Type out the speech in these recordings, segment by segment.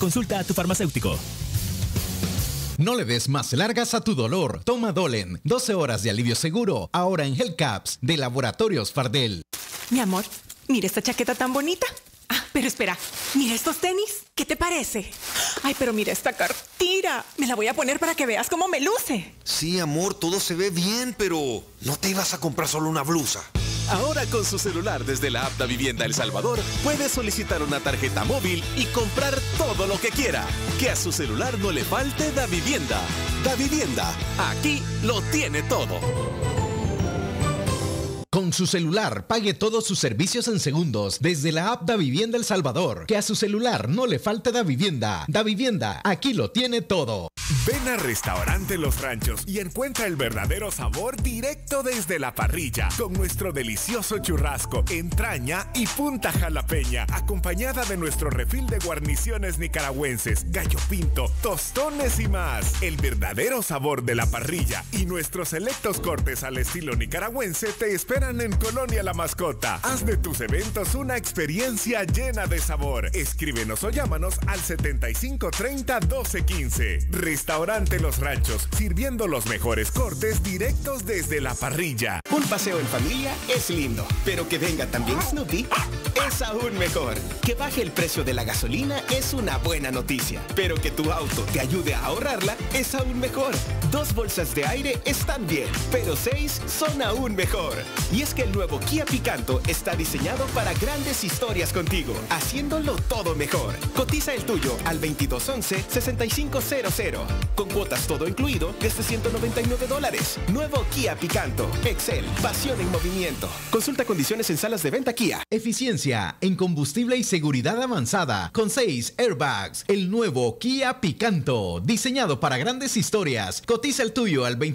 Consulta a tu farmacéutico. No le des más largas a tu dolor. Toma Dolen. 12 horas de alivio seguro. Ahora en Hellcaps de Laboratorios Fardel. Mi amor, mira esta chaqueta tan bonita. Ah, pero espera, mira estos tenis. ¿Qué te parece? Ay, pero mira esta cartera. Me la voy a poner para que veas cómo me luce. Sí, amor, todo se ve bien, pero no te ibas a comprar solo una blusa. Ahora con su celular desde la app Davivienda El Salvador, puede solicitar una tarjeta móvil y comprar todo lo que quiera. Que a su celular no le falte Davivienda. Davivienda, aquí lo tiene todo. Con su celular, pague todos sus servicios en segundos desde la app Davivienda El Salvador. Que a su celular no le falte Davivienda. Davivienda, aquí lo tiene todo. Ven a Restaurante Los Ranchos y encuentra el verdadero sabor directo desde la parrilla, con nuestro delicioso churrasco, entraña y punta jalapeña, acompañada de nuestro refil de guarniciones nicaragüenses, gallo pinto, tostones y más. El verdadero sabor de la parrilla y nuestros selectos cortes al estilo nicaragüense te esperan en Colonia La Mascota. Haz de tus eventos una experiencia llena de sabor. Escríbenos o llámanos al 7530-1215. Restaurante Los Ranchos, sirviendo los mejores cortes directos desde la parrilla. Un paseo en familia es lindo, pero que venga también Snoopy es aún mejor. Que baje el precio de la gasolina es una buena noticia, pero que tu auto te ayude a ahorrarla es aún mejor. 2 bolsas de aire están bien, pero 6 son aún mejor. Y es que el nuevo Kia Picanto está diseñado para grandes historias contigo, haciéndolo todo mejor. Cotiza el tuyo al 2211-6500. Con cuotas todo incluido desde $199. Nuevo Kia Picanto. Excel, pasión en movimiento. Consulta condiciones en salas de venta Kia. Eficiencia en combustible y seguridad avanzada con 6 airbags. El nuevo Kia Picanto, diseñado para grandes historias. Cotiza el tuyo al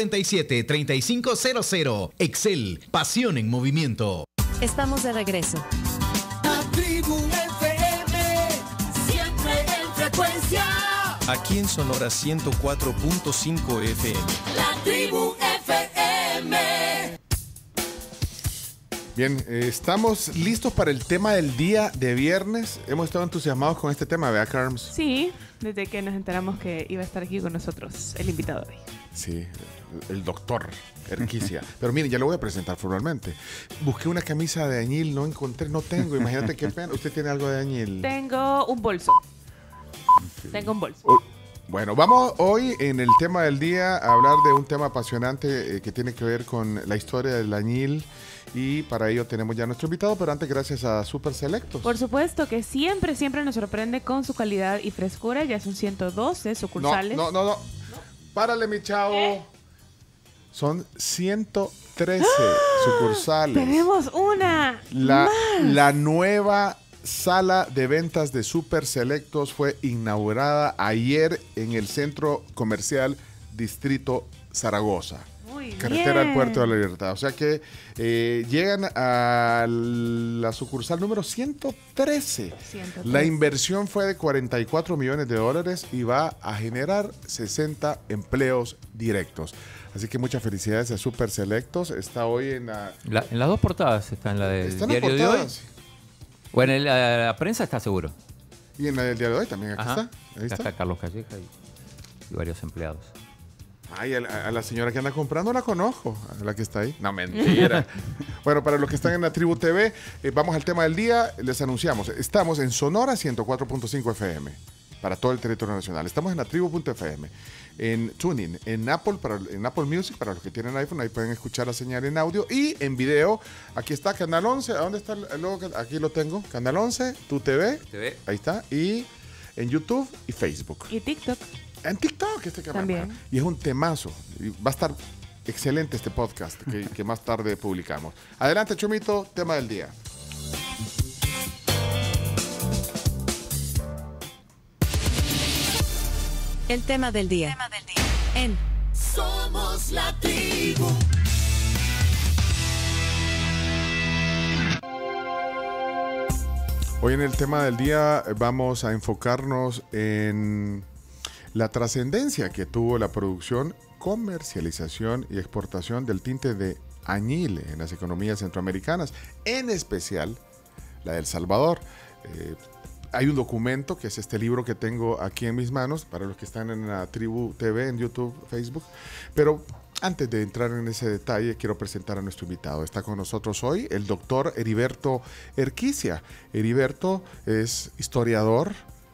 2247-3500. Excel, pasión en movimiento. Estamos de regreso. La Tribu FM, siempre en frecuencia. Aquí en Sonora 104.5 FM. La Tribu FM. Bien, estamos listos para el tema del día de viernes. Hemos estado entusiasmados con este tema, ¿verdad, Carms? Sí, desde que nos enteramos que iba a estar aquí con nosotros el invitado de hoy. Sí, el doctor Erquicia. Pero miren, ya lo voy a presentar formalmente. Busqué una camisa de añil, no encontré, no tengo. Imagínate qué pena. ¿Usted tiene algo de añil? Tengo un bolso. Sí. Tengo un bolso. Bueno, vamos hoy en el tema del día a hablar de un tema apasionante que tiene que ver con la historia del añil. Y para ello tenemos ya nuestro invitado, pero antes gracias a Super Selectos. Por supuesto que siempre nos sorprende con su calidad y frescura. Ya son 112 sucursales. No. Párale, mi chavo. Son 113 sucursales. Tenemos una más. La nueva sala de ventas de Super Selectos fue inaugurada ayer en el Centro Comercial Distrito Zaragoza. Carretera del Puerto de la Libertad. O sea que llegan a la sucursal número 113. La inversión fue de $44 millones y va a generar 60 empleos directos. Así que muchas felicidades a Super Selectos. Está hoy en en las dos portadas. Está en la del diario de hoy. O en la prensa está seguro. Y en la del diario de hoy también. Aquí está. Ahí está Carlos Calleja y varios empleados. Ay, a la señora que anda comprando la conozco, a la que está ahí. No, mentira. Bueno, para los que están en la Tribu TV, vamos al tema del día. Les anunciamos, estamos en Sonora 104.5 FM para todo el territorio nacional. Estamos en la Tribu.fm, en TuneIn, en Apple Music, para los que tienen iPhone, ahí pueden escuchar la señal en audio y en video. Aquí está Canal 11. ¿A dónde está el logo? Aquí lo tengo. Canal 11, Tu TV. Ahí está. Y en YouTube y Facebook. Y TikTok. En TikTok también. Y es un temazo. Y va a estar excelente este podcast que más tarde publicamos. Adelante, Chomito, tema del día. El tema del día. En Somos la Tribu. Hoy en el tema del día vamos a enfocarnos en la trascendencia que tuvo la producción, comercialización y exportación del tinte de añil en las economías centroamericanas, en especial la de El Salvador. hay un documento que es este libro que tengo aquí en mis manos, para los que están en la Tribu TV, en YouTube, Facebook. Pero antes de entrar en ese detalle, quiero presentar a nuestro invitado. Está con nosotros hoy el doctor Heriberto Erquicia. Heriberto es historiador,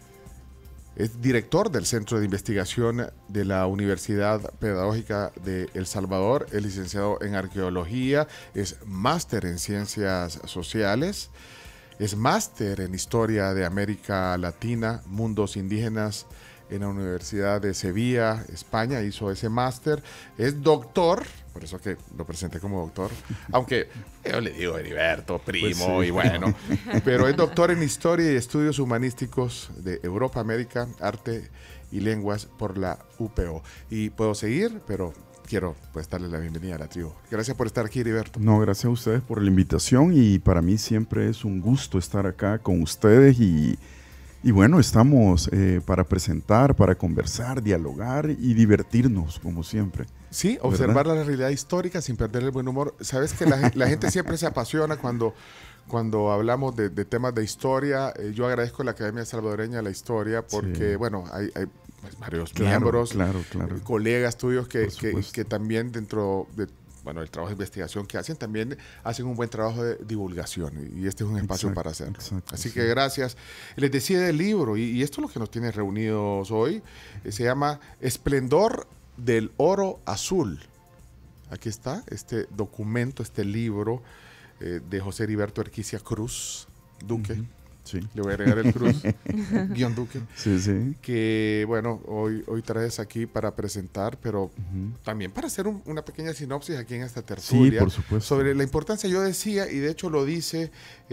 es director del Centro de Investigación de la Universidad Pedagógica de El Salvador, es licenciado en Arqueología, es máster en Ciencias Sociales, es máster en Historia de América Latina, Mundos Indígenas en la Universidad de Sevilla, España, hizo ese máster, es doctor, por eso que lo presenté como doctor, aunque yo le digo Heriberto, primo, pues sí. Y bueno, pero es doctor en Historia y Estudios Humanísticos de Europa, América, Arte y Lenguas por la UPO. Y puedo seguir, pero quiero pues darle la bienvenida a la tribu. Gracias por estar aquí, Heriberto. No, gracias a ustedes por la invitación y para mí siempre es un gusto estar acá con ustedes y bueno, estamos para presentar, para conversar, dialogar y divertirnos, como siempre. Sí, observar la realidad histórica sin perder el buen humor. Sabes que la gente siempre se apasiona cuando hablamos de temas de historia. Yo agradezco a la Academia Salvadoreña de la Historia porque, sí. Bueno, hay pues, varios miembros, colegas tuyos que también dentro de el trabajo de investigación que hacen, también hacen un buen trabajo de divulgación y este es un espacio para hacerlo. Así que gracias. Les decía del libro, y esto es lo que nos tiene reunidos hoy, se llama Esplendor del Oro Azul. Aquí está este documento, este libro de José Heriberto Erquicia Cruz, Duque. Sí. Le voy a agregar el Cruz, guión Duque. Sí, sí. Que, bueno, hoy traes aquí para presentar, pero también para hacer una pequeña sinopsis aquí en esta tertulia. Sí, por supuesto. Sobre la importancia, yo decía, y de hecho lo dice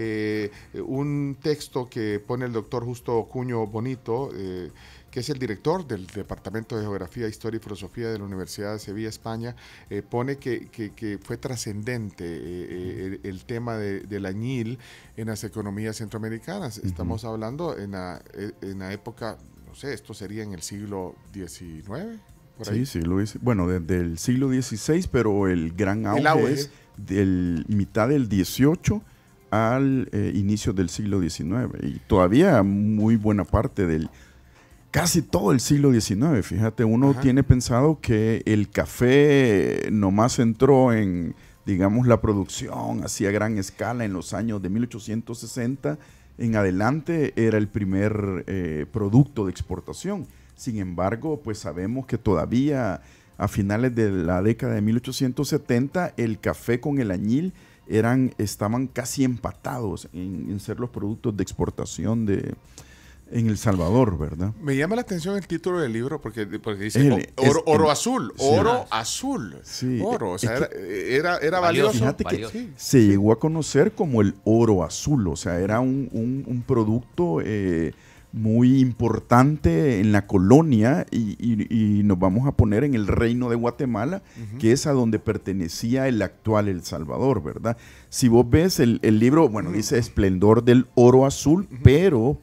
un texto que pone el doctor Justo Cuño Bonito, que es el director del Departamento de Geografía, Historia y Filosofía de la Universidad de Sevilla, España, pone que fue trascendente el tema del añil en las economías centroamericanas. Estamos hablando en la época, no sé, esto sería en el siglo XIX, por ahí. Sí, bueno, desde el siglo XVI, pero el gran auge es del mitad del XVIII al inicio del siglo XIX. Y todavía muy buena parte casi todo el siglo XIX, fíjate, uno tiene pensado que el café nomás entró en, digamos, la producción así a gran escala en los años de 1860 en adelante, era el primer producto de exportación. Sin embargo, pues sabemos que todavía a finales de la década de 1870 el café con el añil estaban casi empatados en ser los productos de exportación en El Salvador, ¿verdad? Me llama la atención el título del libro porque dice oro azul, sí. Oro azul, sí. Oro, o sea, era valioso. Fíjate que se llegó a conocer como el oro azul, o sea, era un producto muy importante en la colonia y nos vamos a poner en el Reino de Guatemala, que es a donde pertenecía el actual El Salvador, ¿verdad? Si vos ves el libro, bueno, dice Esplendor del Oro Azul, pero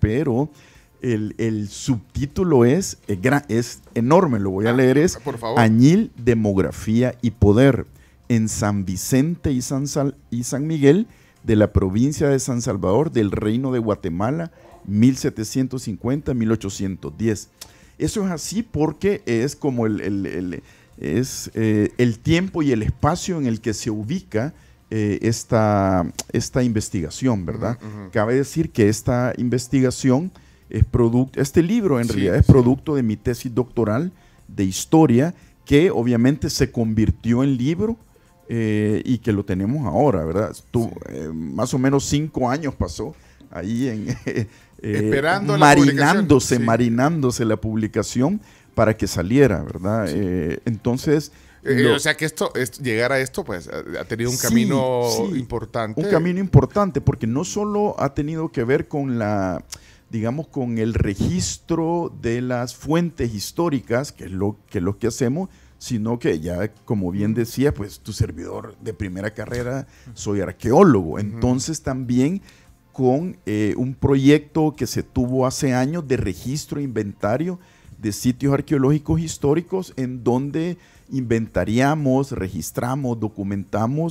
el subtítulo es enorme, lo voy a leer, es Añil, Demografía y Poder en San Vicente y San Miguel de la provincia de San Salvador del Reino de Guatemala 1750-1810. Eso es así porque es como el tiempo y el espacio en el que se ubica esta investigación, ¿verdad? Cabe decir que esta investigación este libro en realidad es producto de mi tesis doctoral de historia, que obviamente se convirtió en libro y que lo tenemos ahora, ¿verdad? Más o menos 5 años pasó ahí esperando marinándose la publicación para que saliera, ¿verdad? Sí. Entonces... o sea que llegar a esto pues ha tenido un camino importante. Un camino importante porque no solo ha tenido que ver con con el registro de las fuentes históricas, que es lo que hacemos, sino que ya, como bien decía, pues tu servidor de primera carrera, soy arqueólogo. Entonces también con un proyecto que se tuvo hace años de registro e inventario de sitios arqueológicos históricos en donde inventariamos, registramos, documentamos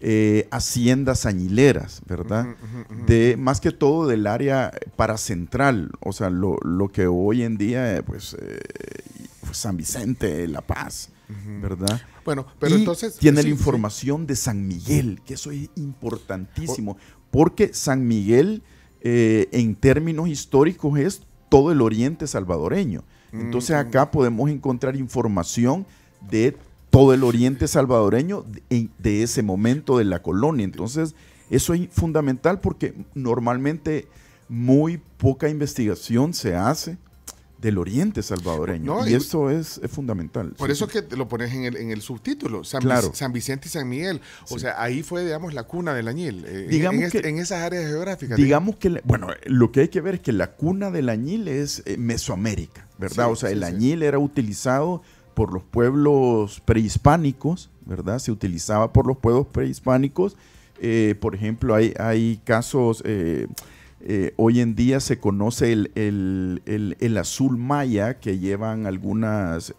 haciendas añileras, ¿verdad? De más que todo del área paracentral, o sea, lo que hoy en día, pues San Vicente, La Paz, ¿verdad? Bueno, pero y entonces tiene la información de San Miguel, que eso es importantísimo, porque San Miguel, en términos históricos, es todo el oriente salvadoreño. Entonces acá podemos encontrar información de todo el oriente salvadoreño de ese momento de la colonia. Entonces, eso es fundamental porque normalmente muy poca investigación se hace del oriente salvadoreño. No, y eso es fundamental. Por eso que lo pones en el subtítulo, San Vicente y San Miguel. O sea, ahí fue, digamos, la cuna del añil. En esas áreas geográficas. Digamos que, bueno, lo que hay que ver es que la cuna del añil es Mesoamérica, ¿verdad? Sí, o sea, el añil era utilizado por los pueblos prehispánicos, ¿verdad? Se utilizaba por los pueblos prehispánicos. Por ejemplo, hay casos, hoy en día se conoce el azul maya, que llevan algunas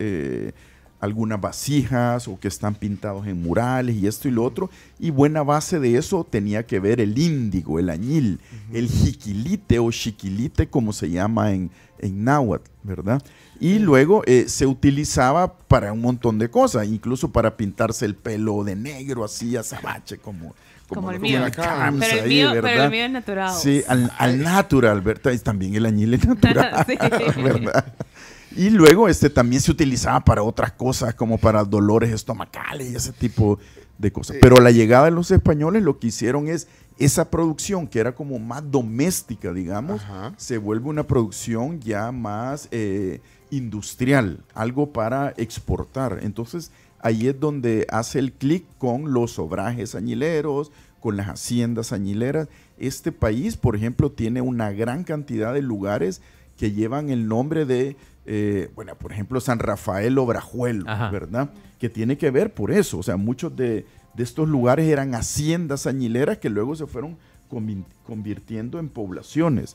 vasijas o que están pintados en murales y esto y lo otro. Y buena base de eso tenía que ver el índigo, el añil, el jiquilite o chiquilite, como se llama en náhuatl, ¿verdad? Y luego se utilizaba para un montón de cosas, incluso para pintarse el pelo de negro, así azabache, como el mío. Pero el mío es natural. Sí, al natural, ¿verdad? Y también el añil es natural, sí. ¿Verdad? Y luego también se utilizaba para otras cosas, como para dolores estomacales y ese tipo de cosas. Pero a la llegada de los españoles lo que hicieron es esa producción, que era como más doméstica, digamos, se vuelve una producción ya más industrial, algo para exportar. Entonces, ahí es donde hace el clic con los obrajes añileros, con las haciendas añileras. Este país, por ejemplo, tiene una gran cantidad de lugares que llevan el nombre de, por ejemplo, San Rafael Obrajuelo, ¿verdad? Que tiene que ver por eso. O sea, muchos de estos lugares eran haciendas añileras que luego se fueron convirtiendo en poblaciones.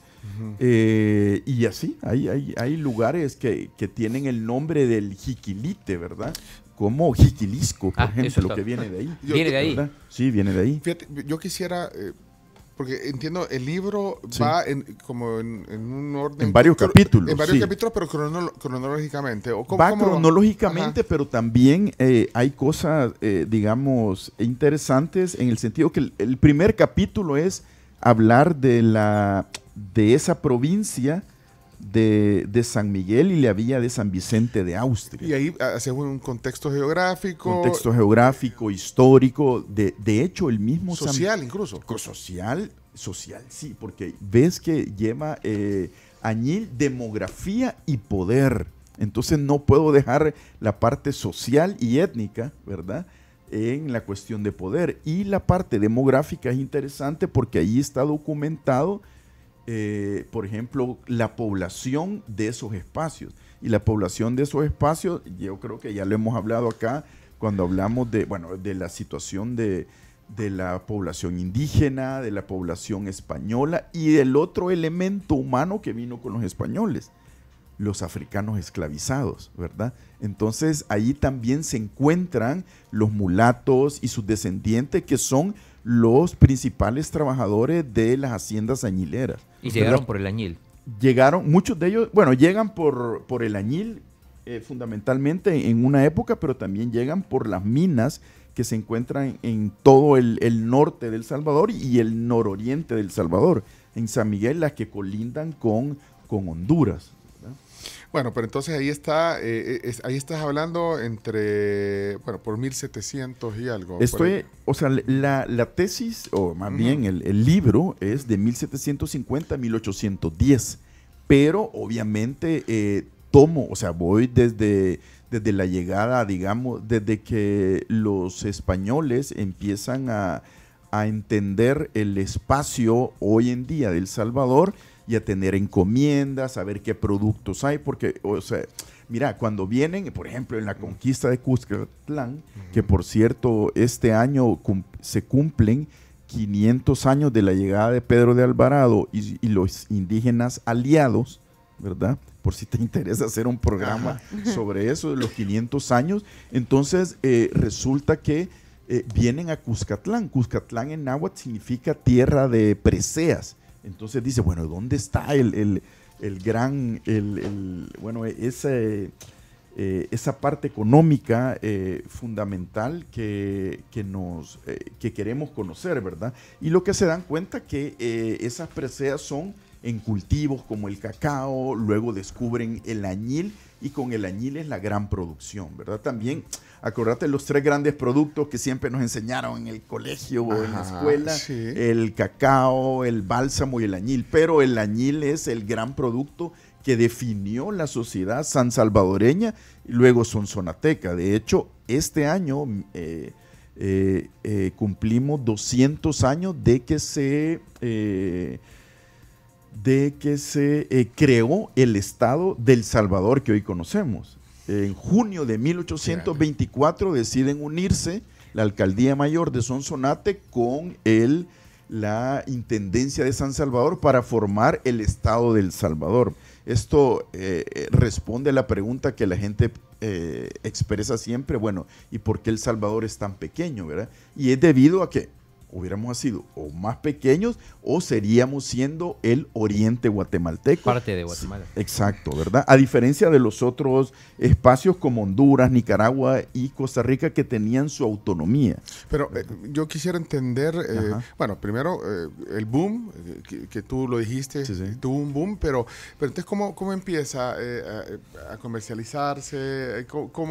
Y así, hay lugares que tienen el nombre del jiquilite, ¿verdad? Como Jiquilisco, por ejemplo, que viene de ahí. ¿Viene de ahí? ¿Verdad? Sí, viene de ahí. Fíjate, yo quisiera, porque entiendo, el libro va como en un orden... En varios capítulos. En varios capítulos, pero cronológicamente. Cronológicamente, pero también hay cosas, digamos, interesantes en el sentido que el primer capítulo es hablar de esa provincia de San Miguel y la villa de San Vicente de Austria. Y ahí hace un contexto geográfico. Contexto geográfico, histórico, de hecho el mismo... Social incluso. Social, sí, porque ves que lleva añil, demografía y poder. Entonces no puedo dejar la parte social y étnica, ¿verdad?, en la cuestión de poder. Y la parte demográfica es interesante porque ahí está documentado, por ejemplo, la población de esos espacios. Y la población de esos espacios, yo creo que ya lo hemos hablado acá, cuando hablamos de la situación de la población indígena, de la población española y del otro elemento humano que vino con los españoles, los africanos esclavizados, ¿verdad? Entonces ahí también se encuentran los mulatos y sus descendientes, que son los principales trabajadores de las haciendas añileras. ¿Y llegaron por el añil? Llegaron, muchos de ellos, llegan por el añil fundamentalmente en una época, pero también llegan por las minas que se encuentran en todo el norte del Salvador y el nororiente del Salvador, en San Miguel, las que colindan con Honduras. Bueno, pero entonces ahí está, ahí estás hablando por 1700 y algo. La tesis, o más bien el libro, es de 1750 a 1810, pero obviamente voy desde la llegada, digamos, desde que los españoles empiezan a entender el espacio hoy en día del Salvador y a tener encomiendas, a ver qué productos hay, porque, mira, cuando vienen, por ejemplo, en la conquista de Cuscatlán, que por cierto, este año se cumplen 500 años de la llegada de Pedro de Alvarado y los indígenas aliados, ¿verdad? Por si te interesa hacer un programa sobre eso, de los 500 años. Entonces, resulta que vienen a Cuscatlán. Cuscatlán en náhuatl significa tierra de preseas. Entonces dice, bueno, ¿dónde está esa parte económica fundamental que queremos conocer, ¿verdad? Y lo que se dan cuenta que esas preseas son en cultivos como el cacao, luego descubren el añil, y con el añil es la gran producción, ¿verdad? También, acordate los 3 grandes productos que siempre nos enseñaron en el colegio o en la escuela, sí. El cacao, el bálsamo y el añil, pero el añil es el gran producto que definió la sociedad sansalvadoreña y luego sonsonateca. De hecho, este año cumplimos 200 años de que se creó el Estado del Salvador que hoy conocemos. En junio de 1824 deciden unirse la Alcaldía Mayor de Sonsonate con la Intendencia de San Salvador para formar el Estado del Salvador. Esto responde a la pregunta que la gente expresa siempre, bueno, ¿y por qué El Salvador es tan pequeño, verdad? Y es debido a que hubiéramos sido o más pequeños o seríamos siendo el oriente guatemalteco. Parte de Guatemala. Sí, exacto, ¿verdad? A diferencia de los otros espacios como Honduras, Nicaragua y Costa Rica que tenían su autonomía. Pero yo quisiera entender, bueno, primero el boom, que tú lo dijiste, sí. Tuvo un boom, pero entonces ¿cómo empieza a comercializarse?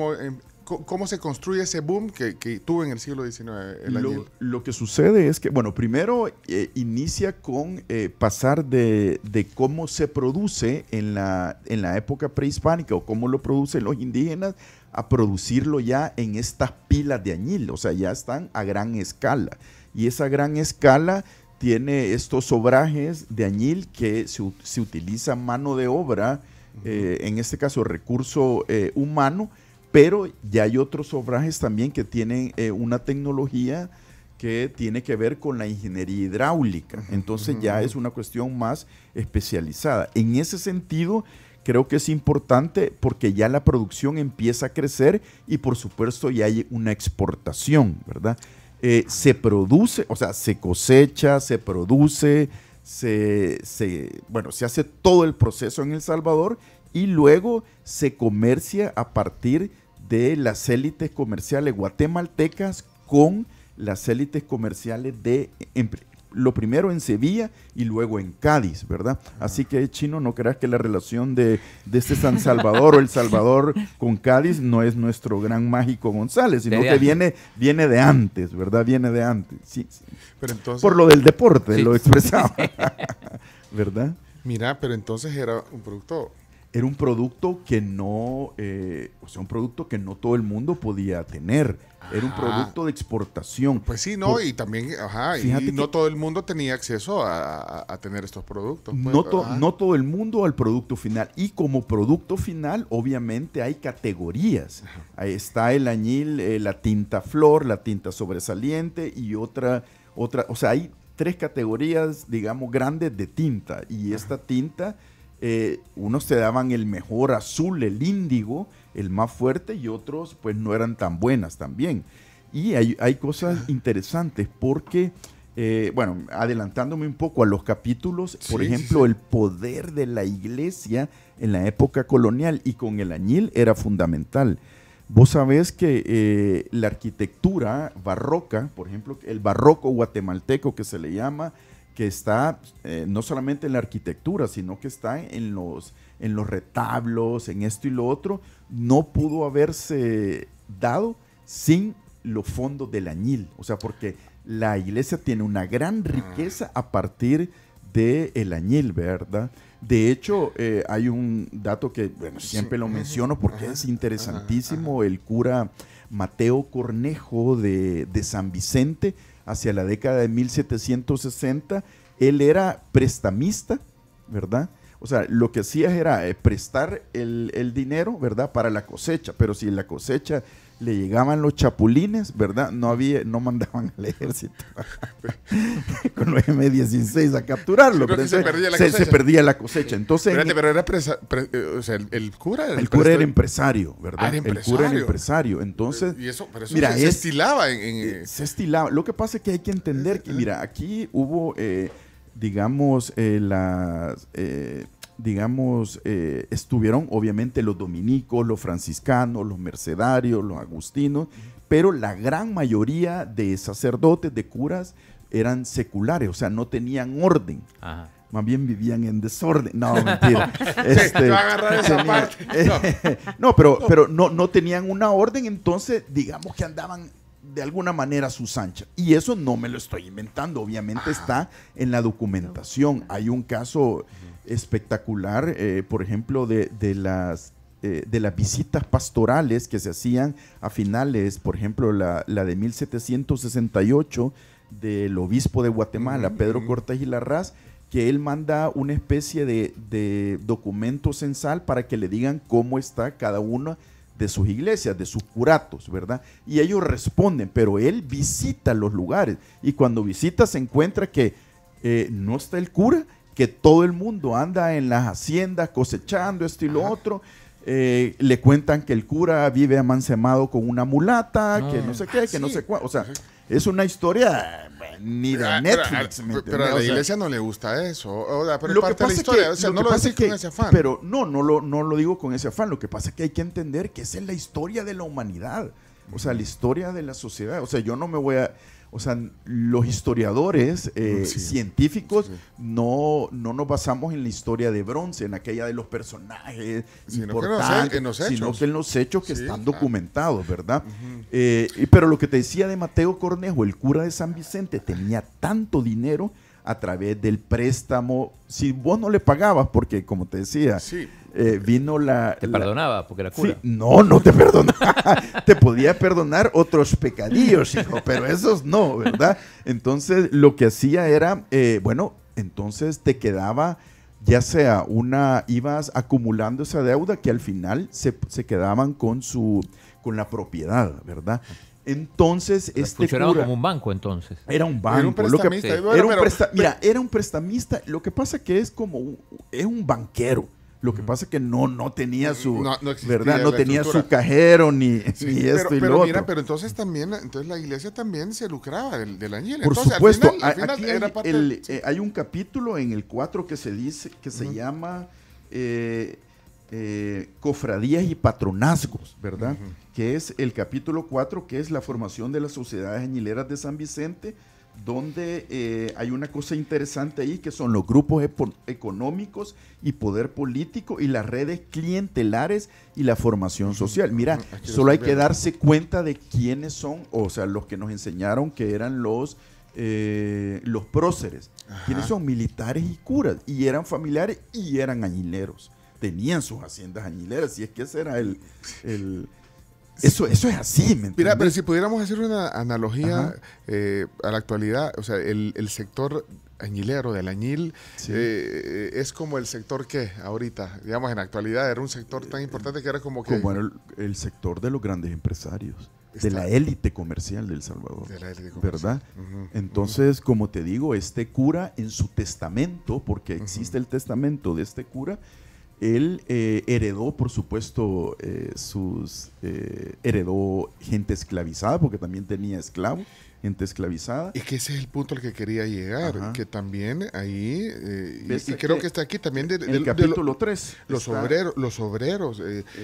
¿Cómo se construye ese boom que tuvo en el siglo XIX? Lo que sucede es que, bueno, primero inicia con pasar de cómo se produce en la época prehispánica o cómo lo producen los indígenas a producirlo ya en estas pilas de añil, o sea, ya están a gran escala. Y esa gran escala tiene estos obrajes de añil que se utiliza mano de obra, en este caso recurso humano, pero ya hay otros obrajes también que tienen una tecnología que tiene que ver con la ingeniería hidráulica. Entonces ya es una cuestión más especializada. En ese sentido, creo que es importante porque ya la producción empieza a crecer y por supuesto ya hay una exportación, ¿verdad? Se produce, o sea, se cosecha, se produce, se hace todo el proceso en El Salvador y luego se comercia a partir de las élites comerciales guatemaltecas con las élites comerciales lo primero en Sevilla y luego en Cádiz, ¿verdad? Así que, Chino, no creas que la relación de este San Salvador o El Salvador con Cádiz no es nuestro gran Mágico González, sino que viene de antes, ¿verdad? Viene de antes, sí. Pero entonces, por lo del deporte, sí. Lo expresaba, ¿verdad? Mira, pero entonces era un producto... Era un producto que no, un producto que no todo el mundo podía tener. Era un producto de exportación. Pues sí, ¿no? Y también, y no todo el mundo tenía acceso a tener estos productos. Pues, no todo el mundo al producto final. Y como producto final, obviamente hay categorías. Ahí está el añil, la tinta flor, la tinta sobresaliente y otra. O sea, hay 3 categorías, digamos, grandes de tinta. Y esta tinta... unos te daban el mejor azul, el índigo, el más fuerte, y otros pues no eran tan buenas también. Y hay cosas interesantes porque, adelantándome un poco a los capítulos, por ejemplo, el poder de la iglesia en la época colonial y con el añil era fundamental. Vos sabés que la arquitectura barroca, por ejemplo, el barroco guatemalteco que se le llama, que está no solamente en la arquitectura, sino que está en los retablos, en esto y lo otro, no pudo haberse dado sin los fondos del añil. O sea, porque la iglesia tiene una gran riqueza a partir del añil, ¿verdad? De hecho, hay un dato que siempre lo menciono porque es interesantísimo. El cura Mateo Cornejo de San Vicente, hacia la década de 1760, él era prestamista, ¿verdad? O sea, lo que hacías era prestar el dinero, ¿verdad? Para la cosecha, pero si en la cosecha le llegaban los chapulines, ¿verdad? No mandaban al ejército con los M16 a capturarlo. Pero se perdía la cosecha. Entonces, pero era o sea, el cura era era empresario, ¿verdad? El cura era empresario. Entonces, pero eso se estilaba se estilaba. Lo que pasa es que hay que entender que, mira, aquí hubo, estuvieron obviamente los dominicos, los franciscanos, los mercedarios, los agustinos, pero la gran mayoría de sacerdotes, de curas, eran seculares, o sea, no tenían orden. Ajá. Más bien vivían en desorden. No, mentira. Va a agarrar esa parte. Pero no tenían una orden, entonces digamos que andaban de alguna manera a sus anchas. Y eso no me lo estoy inventando, obviamente está en la documentación. Hay un caso espectacular, por ejemplo, de las visitas pastorales que se hacían a finales, por ejemplo, la de 1768 del obispo de Guatemala, Pedro Cortés y Larraz, que él manda una especie de documento censal para que le digan cómo está cada uno de sus iglesias, de sus curatos, ¿verdad? Y ellos responden, pero él visita los lugares y cuando visita se encuentra que no está el cura, que todo el mundo anda en las haciendas cosechando esto y lo otro. Le cuentan que el cura vive amansemado con una mulata, que no sé qué, que no sé cuál. O sea, es una historia ni de Netflix. Pero a la iglesia no le gusta eso. Pero es parte de la historia. O sea, no lo decís con ese afán. Pero no lo digo con ese afán. Lo que pasa es que hay que entender que esa es la historia de la humanidad. O sea, la historia de la sociedad. O sea, yo no me voy a... O sea, los historiadores científicos no nos basamos en la historia de bronce, en aquella de los personajes importantes, sino que en los hechos que están documentados, ¿verdad? Pero lo que te decía de Mateo Cornejo, el cura de San Vicente, tenía tanto dinero a través del préstamo. Si vos no le pagabas, porque como te decía, vino Te perdonaba porque era cura. Sí, no te perdonaba. Te podía perdonar otros pecadillos, hijo, pero esos no, ¿verdad? Entonces lo que hacía era, entonces te quedaba, ya sea ibas acumulando esa deuda que al final se quedaban con la propiedad, ¿verdad? Entonces, funcionaba cura, como un banco, entonces. Era un banco. Era un prestamista. Era un prestamista. Lo que pasa que es un banquero. Lo que pasa es que no tenía su, ¿verdad? No tenía su cajero ni esto y lo otro. Pero entonces la iglesia también se lucraba del añil. Por entonces, supuesto, al final aquí era parte hay un capítulo en el 4 que se dice que se llama cofradías y patronazgos, ¿verdad? Que es el capítulo 4, que es la formación de las sociedades añileras de San Vicente, donde hay una cosa interesante ahí, que son los grupos económicos y poder político y las redes clientelares y la formación social. Mira, solo hay que darse cuenta de quiénes son, o sea, los que nos enseñaron que eran los próceres, quienes son militares y curas, y eran familiares y eran añileros. Tenían sus haciendas añileras, y es que ese era eso es así, ¿me entiendes? Mira, pero si pudiéramos hacer una analogía a la actualidad, o sea, el sector añilero del añil es como el sector que ahorita, digamos, en la actualidad era un sector tan importante que era como que... Como era el sector de los grandes empresarios, de la élite comercial de El Salvador, de la élite comercial, ¿verdad? Entonces, como te digo, este cura en su testamento, porque existe el testamento de este cura, él heredó, por supuesto, heredó gente esclavizada, porque también tenía esclavos, gente esclavizada. Es que ese es el punto al que quería llegar, que también ahí, y creo que está aquí también el capítulo 3. Los obreros,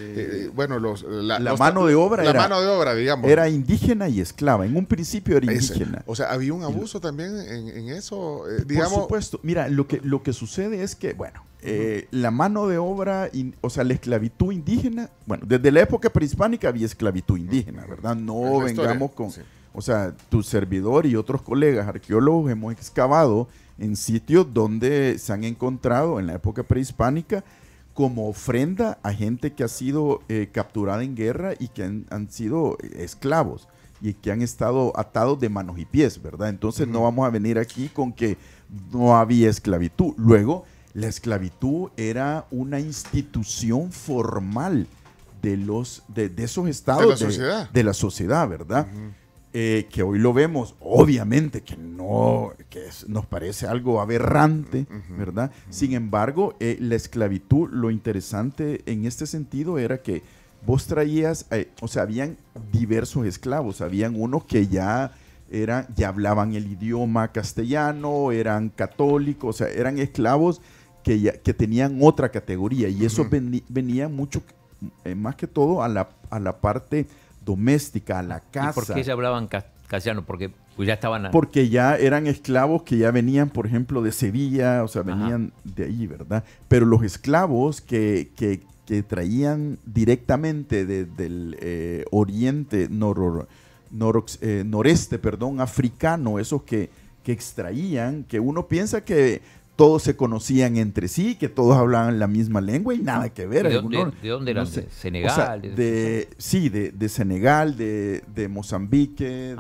la mano de obra. La mano de obra, digamos. Era indígena y esclava. En un principio era indígena. O sea, había un abuso también en eso, digamos. Por supuesto. Mira, lo que sucede es que, la mano de obra, o sea, la esclavitud indígena, desde la época prehispánica había esclavitud indígena, ¿verdad? No vengamos con... Sí. O sea, tu servidor y otros colegas arqueólogos hemos excavado en sitios donde se han encontrado en la época prehispánica como ofrenda a gente que ha sido capturada en guerra y que han sido esclavos y que han estado atados de manos y pies, ¿verdad? Entonces no vamos a venir aquí con que no había esclavitud. Luego, la esclavitud era una institución formal de esos estados de la sociedad, ¿verdad? Que hoy lo vemos, obviamente que nos parece algo aberrante, ¿verdad? Sin embargo, la esclavitud, lo interesante en este sentido era que vos traías, habían diversos esclavos, habían unos que ya hablaban el idioma castellano, eran católicos, o sea, eran esclavos que tenían otra categoría, y eso venía mucho, más que todo a la parte doméstica, a la casa. ¿Y por qué se hablaban castellano? Porque pues ya estaban... Porque ya eran esclavos que ya venían, por ejemplo, de Sevilla, o sea, venían de ahí, ¿verdad? Pero los esclavos que traían directamente del oriente, noreste, africano, esos que extraían, que uno piensa que todos se conocían entre sí, que todos hablaban la misma lengua y nada que ver. ¿De dónde eran? No sé. ¿De Senegal? O sea, de Senegal, de Mozambique,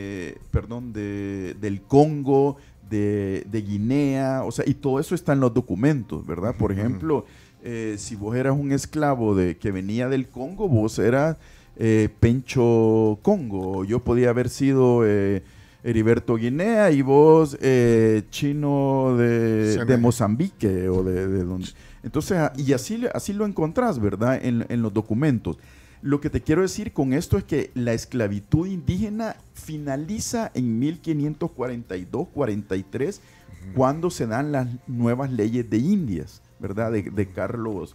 del Congo, de Guinea, o sea, y todo eso está en los documentos, ¿verdad? Por ejemplo, si vos eras un esclavo que venía del Congo, vos eras Pencho Congo, yo podía haber sido... Heriberto Guinea y vos chino de Mozambique o de donde. Entonces, y así lo encontrás, ¿verdad? En los documentos. Lo que te quiero decir con esto es que la esclavitud indígena finaliza en 1542-43, cuando se dan las nuevas leyes de Indias, ¿verdad? De Carlos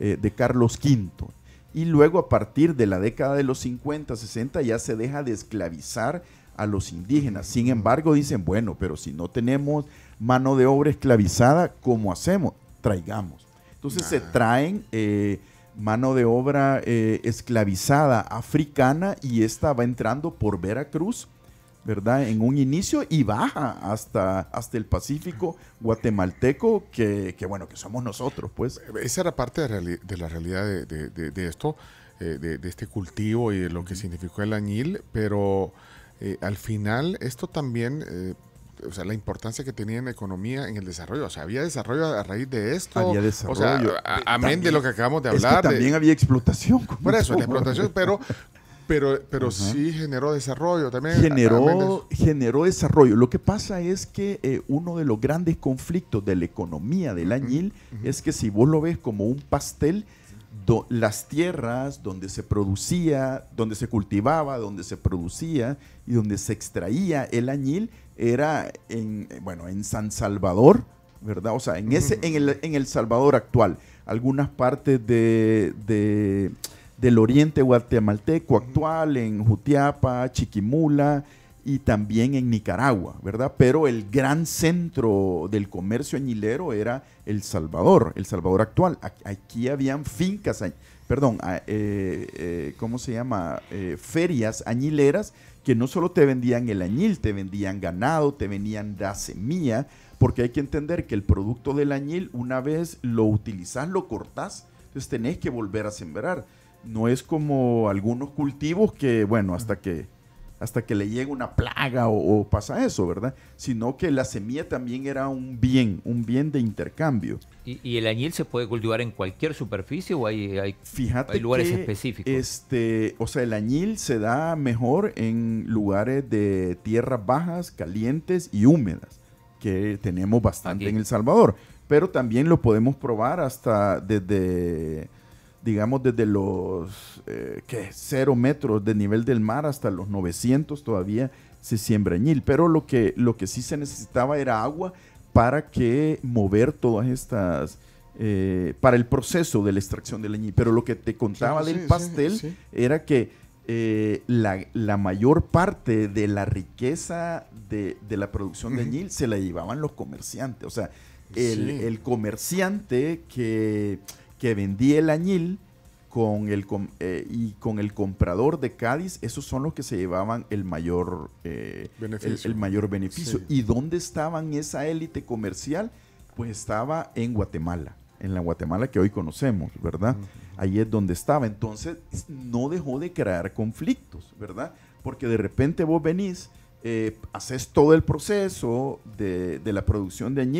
V. Y luego, a partir de la década de los 50, 60, ya se deja de esclavizar a los indígenas. Sin embargo, dicen, bueno, pero si no tenemos mano de obra esclavizada, ¿cómo hacemos? Traigamos. Entonces se traen mano de obra esclavizada africana, y esta va entrando por Veracruz, ¿verdad? En un inicio, y baja hasta el Pacífico guatemalteco, que somos nosotros, pues. Esa era parte de la realidad de esto, de este cultivo y de lo que significó el añil, pero... al final, esto también, la importancia que tenía en la economía, en el desarrollo, o sea, había desarrollo a raíz de esto. Había desarrollo. O sea, amén de lo que acabamos de hablar. Es que también había explotación. Por eso, la explotación, pero sí generó desarrollo también. Generó desarrollo. Lo que pasa es que uno de los grandes conflictos de la economía del añil es que si vos lo ves como un pastel, las tierras donde se producía, donde se cultivaba, donde se producía y donde se extraía el añil era en San Salvador, ¿verdad? O sea, en el Salvador actual, algunas partes del oriente guatemalteco actual, en Jutiapa, Chiquimula, y también en Nicaragua, ¿verdad? Pero el gran centro del comercio añilero era El Salvador actual. Aquí habían fincas, ferias añileras que no solo te vendían el añil, te vendían ganado, te vendían la semilla, porque hay que entender que el producto del añil, una vez lo utilizás, lo cortás, entonces tenés que volver a sembrar. No es como algunos cultivos que, hasta que le llega una plaga o pasa eso, ¿verdad? Sino que la semilla también era un bien de intercambio. ¿Y el añil se puede cultivar en cualquier superficie o hay lugares específicos? El añil se da mejor en lugares de tierras bajas, calientes y húmedas, que tenemos bastante en El Salvador. Pero también lo podemos probar hasta desde los 0 metros de nivel del mar hasta los 900 todavía se siembra añil. Pero lo que sí se necesitaba era agua para que mover todas estas, para el proceso de la extracción del añil. Pero lo que te contaba del pastel era que la mayor parte de la riqueza de la producción de añil se la llevaban los comerciantes. O sea, el comerciante que vendía el añil con el comprador de Cádiz, esos son los que se llevaban el mayor beneficio. ¿Y dónde estaban esa élite comercial? Pues estaba en Guatemala, en la Guatemala que hoy conocemos, ¿verdad? Ahí es donde estaba. Entonces no dejó de crear conflictos, ¿verdad? Porque de repente vos venís, haces todo el proceso de la producción de añil,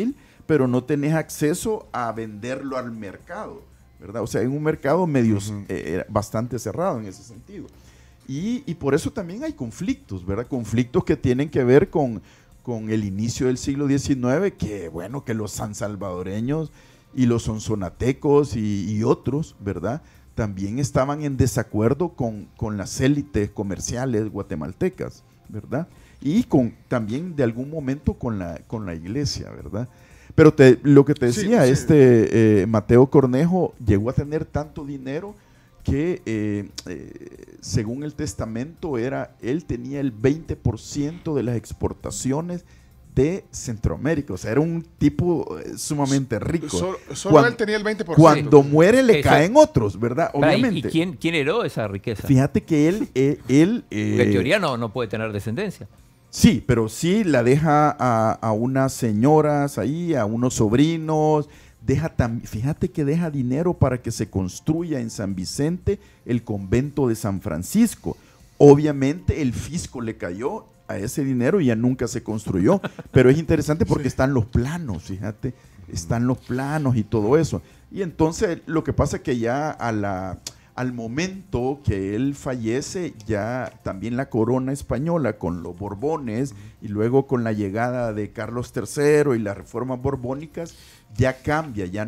pero no tenés acceso a venderlo al mercado, ¿verdad? O sea, en un mercado medio bastante cerrado en ese sentido. Y por eso también hay conflictos, ¿verdad? Conflictos que tienen que ver con el inicio del siglo XIX, que bueno, que los sansalvadoreños y los sonsonatecos y otros, ¿verdad?, también estaban en desacuerdo con las élites comerciales guatemaltecas, ¿verdad? Y también de algún momento con la iglesia, ¿verdad? Pero lo que te decía, Mateo Cornejo llegó a tener tanto dinero que según el testamento él tenía el 20% de las exportaciones de Centroamérica. O sea, era un tipo sumamente rico. Solo él tenía el 20%. Cuando muere le caen otros, ¿verdad? Obviamente. ¿Y quién heredó esa riqueza? Fíjate que él en teoría no puede tener descendencia. Sí, pero sí la deja a unas señoras ahí, a unos sobrinos. Fíjate que deja dinero para que se construya en San Vicente el convento de San Francisco. Obviamente el fisco le cayó a ese dinero y ya nunca se construyó, pero es interesante porque están los planos, fíjate, están los planos y todo eso. Y entonces lo que pasa es que ya al momento que él fallece, ya también la corona española con los Borbones y luego con la llegada de Carlos III y las reformas borbónicas, ya cambia, ya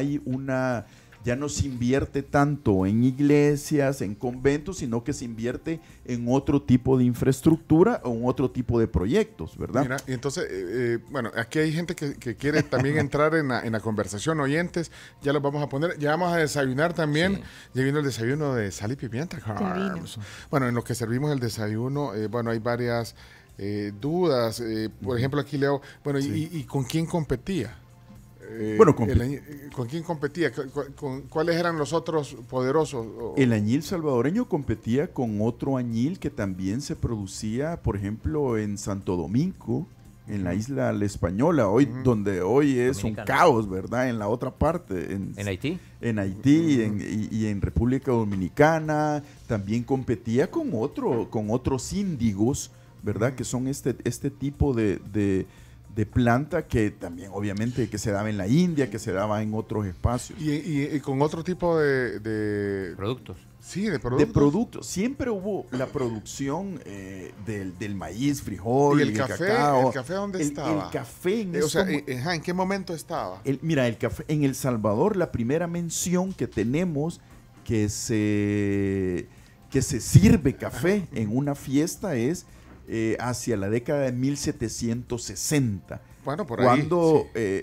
no se invierte tanto en iglesias, en conventos, sino que se invierte en otro tipo de infraestructura o en otro tipo de proyectos, ¿verdad? Mira, y entonces, bueno, aquí hay gente que quiere también entrar en la conversación, oyentes, ya los vamos a poner, ya vamos a desayunar también, ya vino el desayuno de sal y pimienta. Bueno, en lo que servimos el desayuno, bueno, hay varias dudas, por ejemplo, aquí leo, bueno, ¿y con quién competía? ¿Con quién competía? ¿Cuáles eran los otros poderosos? El añil salvadoreño competía con otro añil que también se producía, por ejemplo, en Santo Domingo, en la isla La Española, donde hoy es un caos, ¿verdad? En la otra parte. ¿En Haití? En Haití y en República Dominicana. También competía con otros índigos, ¿verdad? Que son este tipo de planta que también obviamente que se daba en la India, que se daba en otros espacios. Y con otro tipo de productos. Sí, de productos. De productos. Siempre hubo la producción del maíz, frijol, ¿Y el café? cacao. ¿El café dónde estaba? El café ¿en qué momento estaba? Mira, el café en El Salvador, la primera mención que tenemos que se sirve café en una fiesta es hacia la década de 1760. Bueno, por cuando, ahí.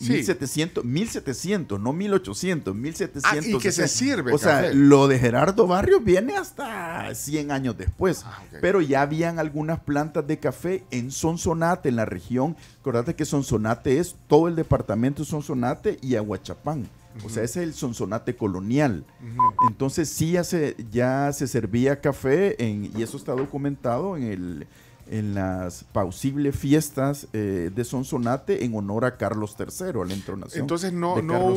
1700, no 1800, 1700. Y que se sirve O café. sea, lo de Gerardo Barrios viene hasta 100 años después. Okay. Pero ya habían algunas plantas de café en Sonsonate, en la región. Acordate que Sonsonate es todo el departamento de Sonsonate y Aguachapán. O sea, ese es el Sonsonate colonial. Entonces sí ya se servía café y eso está documentado en las pausibles fiestas de Sonsonate en honor a Carlos III, a la entronación. Entonces no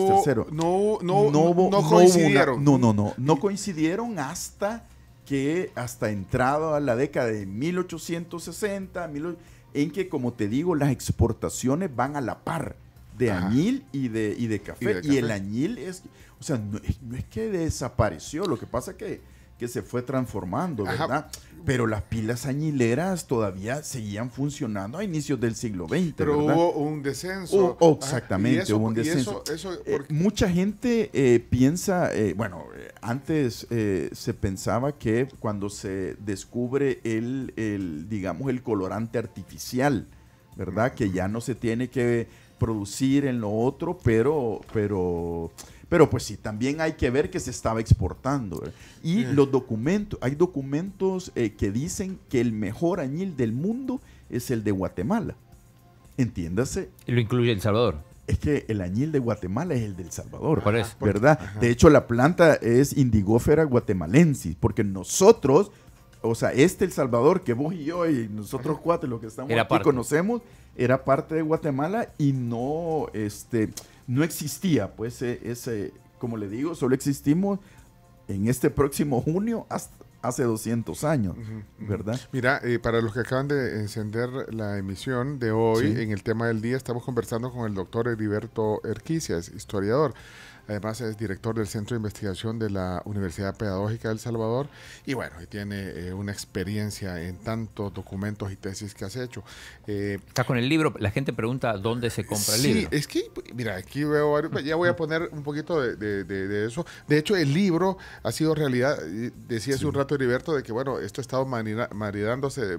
coincidieron. No coincidieron hasta entrado a la década de 1860, en que, como te digo, las exportaciones van a la par de añil y de café. Y el añil o sea, no es que desapareció, lo que pasa que se fue transformando, ¿verdad? Pero las pilas añileras todavía seguían funcionando a inicios del siglo XX, pero ¿verdad? hubo un descenso. Exactamente, hubo un descenso. Mucha gente piensa, antes se pensaba que cuando se descubre digamos, el colorante artificial, ¿verdad? Que ya no se tiene que producir en lo otro, pero pues sí, también hay que ver que se estaba exportando, ¿verdad? Y hay documentos que dicen que el mejor añil del mundo es el de Guatemala. Entiéndase. Y lo incluye El Salvador. Es que el añil de Guatemala es el del Salvador, por eso, ¿verdad? De hecho, la planta es Indigófera guatemalensis, porque nosotros, o sea, El Salvador, que vos y yo y nosotros cuatro, los que estamos aquí conocemos, era parte de Guatemala y no existía, pues, como le digo, solo existimos en este próximo junio hace 200 años, ¿verdad? Mira, para los que acaban de encender la emisión de hoy, en el tema del día, estamos conversando con el doctor Heriberto Erquicias, historiador. Además es director del Centro de Investigación de la Universidad Pedagógica de El Salvador y bueno, tiene una experiencia en tantos documentos y tesis que has hecho. Está con el libro, la gente pregunta dónde se compra el libro. Sí, es que, mira, aquí veo, ya voy a poner un poquito de eso. De hecho, el libro ha sido realidad, decía hace un rato Heriberto, de que bueno, esto ha estado marinándose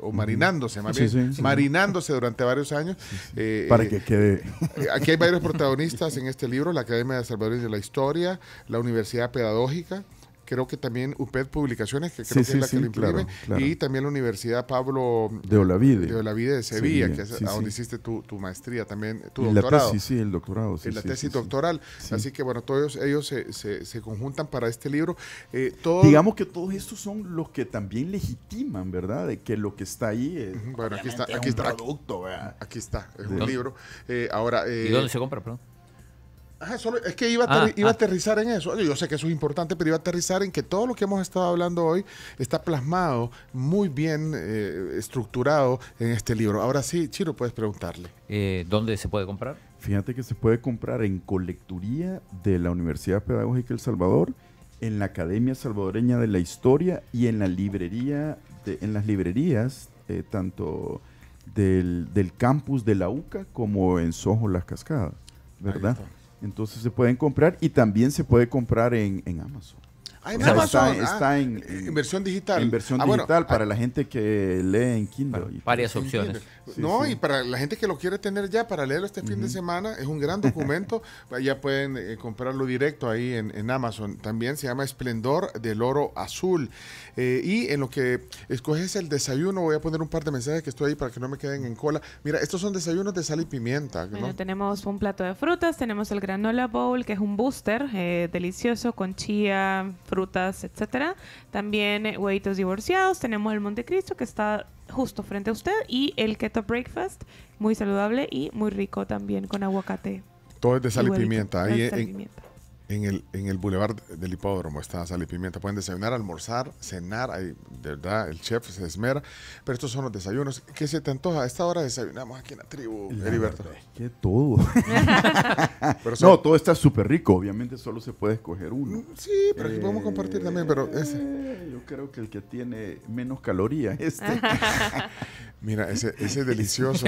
durante varios años. Para que quede... Aquí hay varios protagonistas en este libro, la Academia de Salvador de la Historia, la Universidad Pedagógica, creo que también UPED Publicaciones, que creo que es la que lo imprime, claro. Y también la Universidad Pablo de Olavide de Sevilla, que es donde hiciste tu maestría también, tu doctorado. La tesis, el doctorado. La tesis doctoral. Así que bueno, todos ellos se conjuntan para este libro. Digamos que todos estos son los que también legitiman, ¿verdad? De que lo que está ahí es, bueno, aquí está un producto, ¿verdad? Aquí está, es un libro. Ahora, ¿y dónde se compra, perdón? Solo es que iba a aterrizar en eso. Yo sé que eso es importante, pero iba a aterrizar en que todo lo que hemos estado hablando hoy está plasmado, muy bien estructurado en este libro. Ahora sí, Chiro, puedes preguntarle. ¿Dónde se puede comprar? Fíjate que se puede comprar en colecturía de la Universidad Pedagógica de El Salvador, en la Academia Salvadoreña de la Historia y en la librería, en las librerías, tanto del campus de la UCA como en Soho Las Cascadas, ¿verdad? Entonces se pueden comprar y también se puede comprar en Amazon. En Amazon. Está en versión digital. En versión digital para la gente que lee en Kindle. Varias opciones. Y para la gente que lo quiere tener ya para leerlo este fin de semana, es un gran documento. Ya pueden comprarlo directo ahí en Amazon. También se llama Esplendor del Oro Azul. Y en lo que escoges el desayuno, voy a poner un par de mensajes que estoy ahí para que no me queden en cola. Mira, estos son desayunos de sal y pimienta, ¿no? Bueno, tenemos un plato de frutas, tenemos el granola bowl, que es un booster delicioso con chía, frutas, etcétera. También huevitos divorciados, tenemos el Montecristo que está justo frente a usted y el Keto Breakfast, muy saludable y muy rico también con aguacate. Todo es de sal y pimienta. Ahí en el Boulevard del Hipódromo está sal y pimienta. Pueden desayunar, almorzar, cenar. Ahí, de verdad, el chef se esmera. Pero estos son los desayunos. ¿Qué se te antoja? A esta hora desayunamos aquí en la tribu, Heriberto. Que todo. No, todo está súper rico. Obviamente solo se puede escoger uno. Sí, pero aquí podemos compartir también. Pero yo creo que el que tiene menos calorías Mira, ese es delicioso.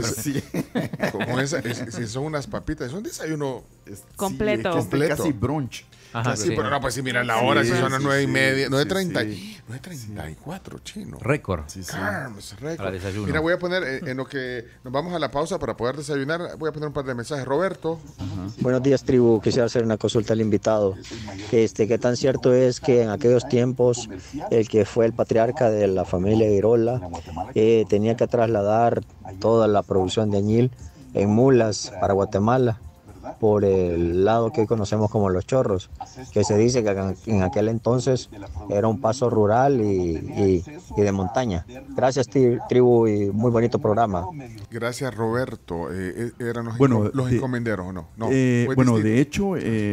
Si son unas papitas, es un desayuno completo. Casi brunch. Ajá, sí, pero no, pues sí, mira la hora, si son las 9:30, 9:34, chino. Récord. Récord. Mira, voy a poner, en lo que nos vamos a la pausa para poder desayunar, voy a poner un par de mensajes. Roberto. Buenos días, tribu. Quisiera hacer una consulta al invitado. ¿Qué tan cierto es que en aquellos tiempos el que fue el patriarca de la familia Irola tenía que trasladar toda la producción de añil en mulas para Guatemala, por el lado que hoy conocemos como Los Chorros, que se dice que en aquel entonces era un paso rural y de montaña? Gracias, tribu, y muy bonito programa. Gracias, Roberto. ¿Eran los encomenderos o no? Bueno, de hecho,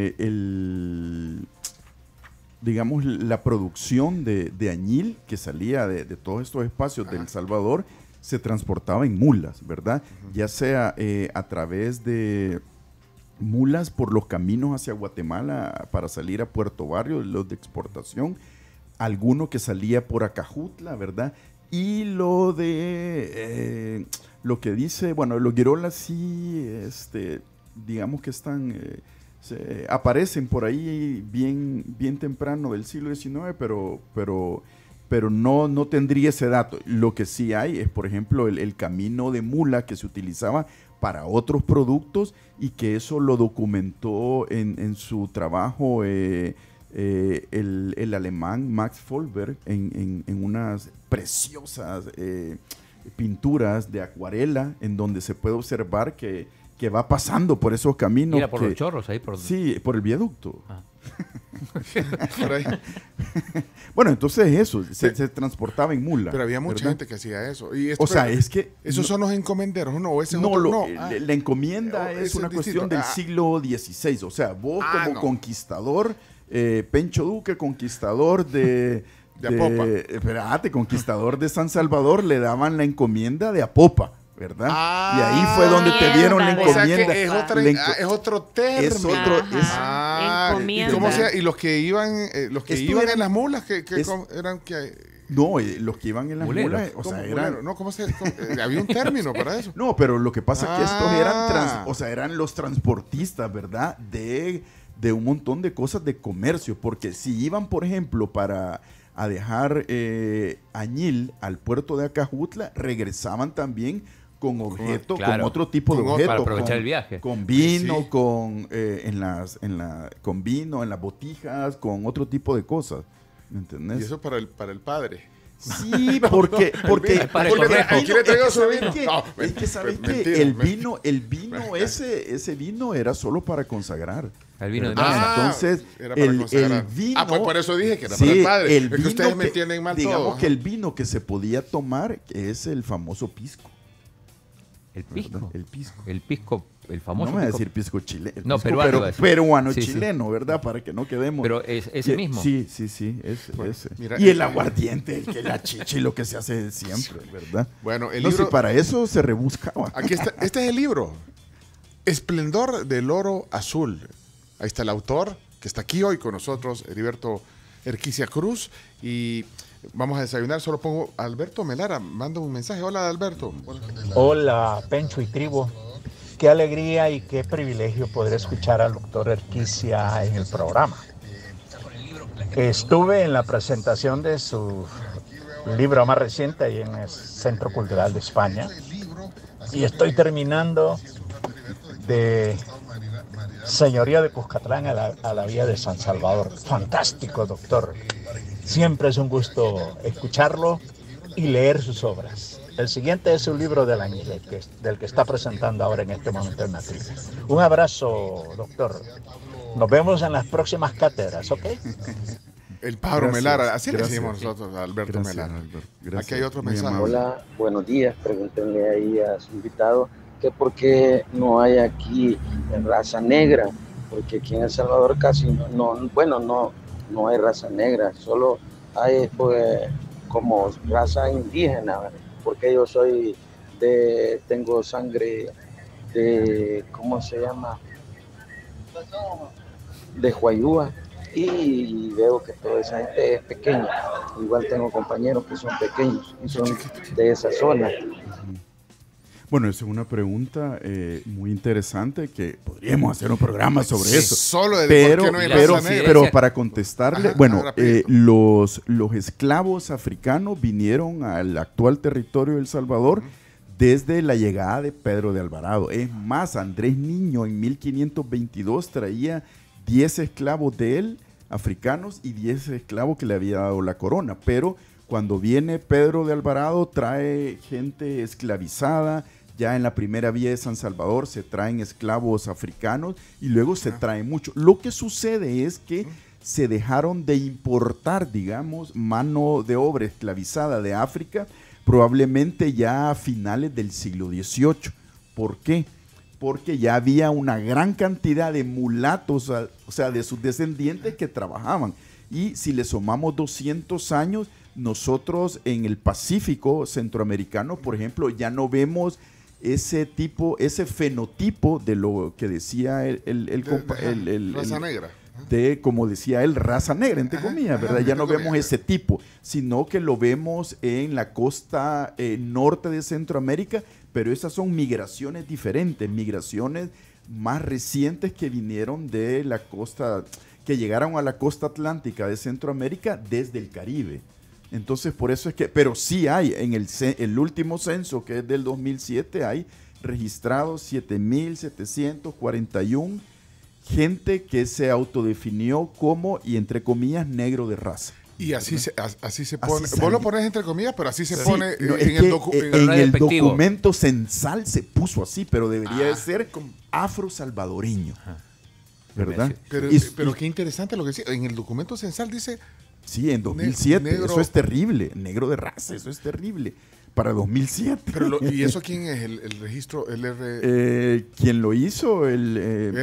digamos, la producción de añil que salía de todos estos espacios de El Salvador se transportaba en mulas, ¿verdad? Ya sea a través de mulas por los caminos hacia Guatemala para salir a Puerto Barrio, los de exportación, alguno que salía por Acajutla, ¿verdad? Y lo de lo que dice, bueno, los Girolas sí, digamos que están, aparecen por ahí bien temprano del siglo XIX, pero no tendría ese dato. Lo que sí hay es, por ejemplo, el camino de mula que se utilizaba para otros productos y que eso lo documentó en su trabajo el alemán Max Vollberg en unas preciosas pinturas de acuarela en donde se puede observar que va pasando por esos caminos. Mira, por Los Chorros, ahí por... Sí, por el viaducto. Por ahí. Bueno, entonces eso, se transportaba en mula. Pero había mucha gente que hacía eso. Y es que... ¿Esos son los encomenderos? La encomienda es una cuestión del siglo XVI. O sea, vos como conquistador Pencho Duque, conquistador de Apopa. Espérate, conquistador de San Salvador, le daban la encomienda de Apopa, ¿verdad? Y ahí fue donde te dieron la encomienda. O sea que es otro término. Es otro. Encomienda. ¿Y los que iban, iban en las mulas, eran que... No, los que iban en las mulas, o sea, eran... No, había un término para eso. No, pero lo que pasa es que estos eran los transportistas, ¿verdad? De un montón de cosas de comercio, porque si iban, por ejemplo, a dejar añil al puerto de Acajutla, regresaban también con objetos, con otro tipo de objetos. Para aprovechar el viaje. Con vino, con vino, en las botijas, con otro tipo de cosas. ¿Me entendés? Y eso para el padre. Sí, porque aquí le traigo su vino. Es que ¿sabes qué? El vino, ese vino era solo para consagrar. El vino de entonces, era para consagrar. El vino... pues por eso dije que era para el padre. El vino es que ustedes me entienden mal digamos todo. Que el vino que se podía tomar es el famoso pisco. ¿El pisco? ¿Verdad? El pisco. El pisco, el famoso no me voy a pisco. decir pisco chileno. No, peruano sí, chileno, ¿verdad? Para que no quedemos. Pero es ese mismo. Sí, ese. Mira, y el aguardiente, la chicha y lo que se hace siempre, ¿verdad? Bueno, el libro... libro... si para eso se rebuscaba. Aquí está, este es el libro. Esplendor del oro azul. Ahí está el autor, que está aquí hoy con nosotros, Heriberto Erquicia Cruz. Y vamos a desayunar. Solo pongo Alberto Melara. Manda un mensaje. Hola, Alberto. Hola, Pencho y tribu. Qué alegría y qué privilegio poder escuchar al doctor Erquicia en el programa. Estuve en la presentación de su libro más reciente ahí en el Centro Cultural de España y estoy terminando de Señoría de Cuscatlán a la Vía de San Salvador. Fantástico, doctor. Siempre es un gusto escucharlo y leer sus obras. El siguiente es un libro del que está presentando ahora en este momento en la tribu. Un abrazo, doctor. Nos vemos en las próximas cátedras, ¿ok? El Pablo Melara, así le decimos nosotros a Alberto Melara. Aquí hay otro mensaje. Hola, buenos días. Pregúntenle ahí a su invitado que por qué no hay aquí raza negra, porque aquí en El Salvador casi no hay raza negra, solo hay pues como raza indígena, porque yo tengo sangre de, ¿cómo se llama? De Huayúa, y veo que toda esa gente es pequeña. Igual tengo compañeros que son pequeños y son de esa zona. Bueno, esa es una pregunta muy interesante que podríamos hacer un programa sobre eso. Solo de por qué no hay raza negra. Pero para contestarle, los esclavos africanos vinieron al actual territorio de El Salvador desde la llegada de Pedro de Alvarado. Es más, Andrés Niño en 1522 traía 10 esclavos de él, africanos, y 10 esclavos que le había dado la corona. Pero cuando viene Pedro de Alvarado trae gente esclavizada. Ya en la primera vía de San Salvador se traen esclavos africanos y luego se traen muchos. Lo que sucede es que se dejaron de importar, digamos, mano de obra esclavizada de África probablemente ya a finales del siglo XVIII. ¿Por qué? Porque ya había una gran cantidad de mulatos, o sea, de sus descendientes que trabajaban. Y si le sumamos 200 años, nosotros en el Pacífico centroamericano, por ejemplo, ya no vemos ese fenotipo de lo que decía raza negra. Como decía él, raza negra, entre comillas, ¿verdad? Ya no vemos ese tipo, sino que lo vemos en la costa norte de Centroamérica, pero esas son migraciones diferentes, migraciones más recientes que vinieron de la costa, que llegaron a la costa atlántica de Centroamérica desde el Caribe. Entonces, por eso es que, pero sí hay, en el último censo, que es del 2007, hay registrados 7,741 gente que se autodefinió como, y entre comillas, negro de raza. Y así se pone, vos lo pones entre comillas, pero así se pone en el documento censal se puso así, pero debería de ser afro-salvadoreño, ¿verdad? Pero qué interesante lo que decía, en el documento censal dice... Sí, en 2007, eso es terrible, negro de raza, eso es terrible. para 2007. ¿Y eso quién es? ¿El registro? ¿Quién lo hizo? El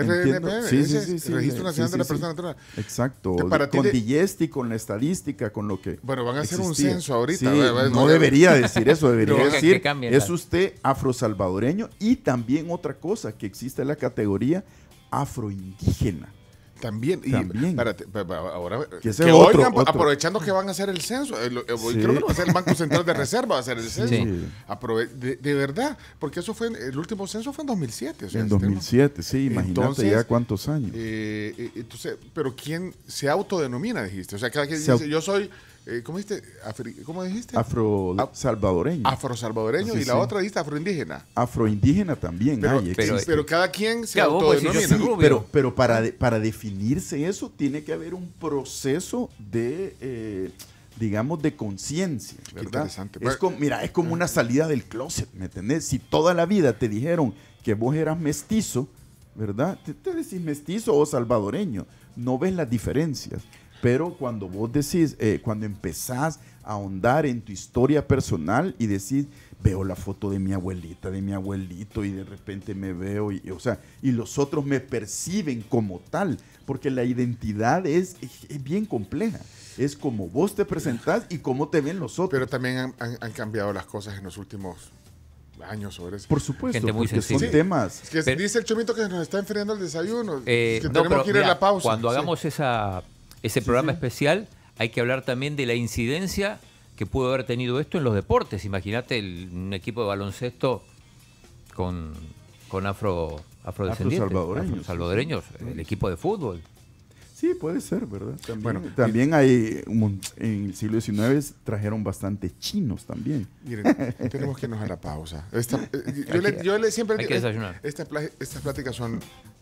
Registro Nacional de la Persona Natural. Exacto. Con DIESTI, con la estadística, con lo que Bueno, van a hacer un censo ahorita. Sí, no debería decir eso, debería decir, es usted afrosalvadoreño, y también otra cosa, que existe la categoría afroindígena. También. Espérate, ahora que oigan, aprovechando que van a hacer el censo, creo que va a ser el Banco Central de Reserva, va a hacer el censo. Sí. De verdad, porque eso el último censo fue en 2007. En 2007, sí, imagínate. Entonces, ya cuántos años. Entonces, pero ¿quién se autodenomina, dijiste? O sea, cada quien dice, yo soy... ¿Cómo dijiste? Afrosalvadoreño. Afrosalvadoreño, y la otra dijiste afroindígena. Afroindígena también hay. Pero cada quien se autodenomina. Pero para definirse eso tiene que haber un proceso de, digamos, de conciencia, ¿verdad? Interesante. Es como una salida del closet, ¿me entendés? Si toda la vida te dijeron que vos eras mestizo, ¿verdad? Te decís mestizo o salvadoreño. No ves las diferencias. Pero cuando vos decís, cuando empezás a ahondar en tu historia personal y decís, veo la foto de mi abuelita, de mi abuelito, y de repente me veo, y los otros me perciben como tal, porque la identidad es bien compleja. Es como vos te presentás y cómo te ven los otros. Pero también han cambiado las cosas en los últimos años sobre eso. Por supuesto, porque son temas. Dice el Chomito que nos está enfriando el desayuno. Tenemos que ir a la pausa. Cuando hagamos ese programa especial, hay que hablar también de la incidencia que pudo haber tenido esto en los deportes. Imagínate un equipo de baloncesto con afrodescendientes, afrosalvadoreños, el equipo de fútbol. Sí, puede ser, ¿verdad? También hay, en el siglo XIX trajeron bastante chinos también. Miren, tenemos que irnos a la pausa. Yo siempre hay que desayunar. Estas pláticas son,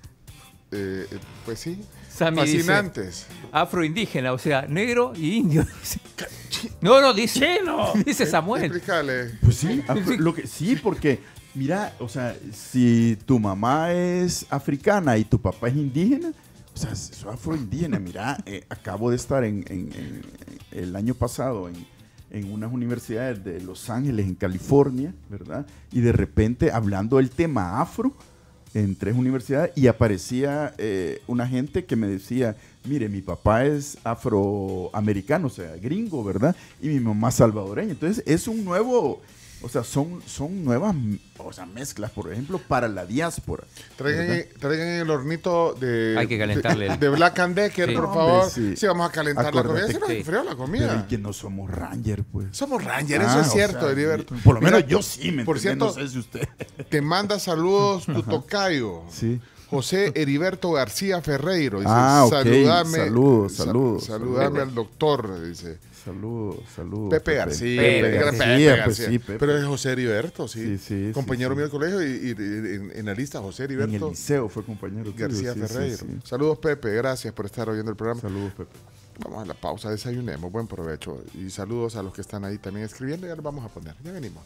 pues sí, Sammy fascinantes. Dice, afroindígena, o sea, negro y indio. No, dice chino. Dice Samuel. Explícale. Pues sí, porque mira, o sea, si tu mamá es africana y tu papá es indígena, o sea, soy afroindígena. Mira, acabo de estar el año pasado en unas universidades de Los Ángeles, en California, ¿verdad? Y de repente hablando del tema afro en 3 universidades, y aparecía una gente que me decía, mire, mi papá es afroamericano, o sea, gringo, ¿verdad? Y mi mamá salvadoreña. Entonces es un nuevo, o sea, son nuevas, o sea, mezclas, por ejemplo, para la diáspora. Traigan el hornito hay que calentarle de Black and Decker, por favor. Sí, vamos a calentar la comida. Se nos enfrió la comida. Pero que no somos Ranger, pues. Somos Ranger, eso es cierto, Heriberto. Por lo menos yo sí, por cierto, no sé si usted. Te manda saludos tu tocayo. Sí. José Heriberto García Ferreiro. Dice, saludos. Saludame al doctor, dice. Saludos. Pepe García. Pero es José Heriberto, sí. Compañero mío del colegio y en la lista José Heriberto. En el liceo fue compañero García Ferreiro. Saludos, Pepe. Gracias por estar oyendo el programa. Saludos, Pepe. Vamos a la pausa, desayunemos. Buen provecho. Y saludos a los que están ahí también escribiendo. Ya los vamos a poner. Ya venimos.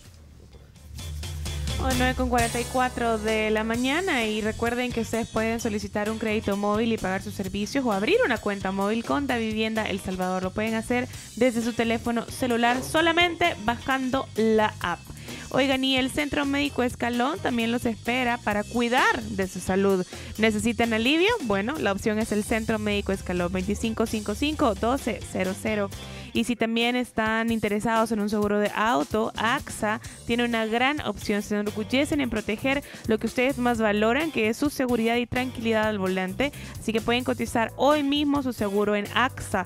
9:44 de la mañana, y recuerden que ustedes pueden solicitar un crédito móvil y pagar sus servicios, o abrir una cuenta móvil con Davivienda El Salvador. Lo pueden hacer desde su teléfono celular solamente bajando la app. Oigan, y el Centro Médico Escalón también los espera para cuidar de su salud. ¿Necesitan alivio? Bueno, la opción es el Centro Médico Escalón, 2555-1200. Y si también están interesados en un seguro de auto, AXA tiene una gran opción. Se enorgullecen en proteger lo que ustedes más valoran, que es su seguridad y tranquilidad al volante. Así que pueden cotizar hoy mismo su seguro en axa.sb.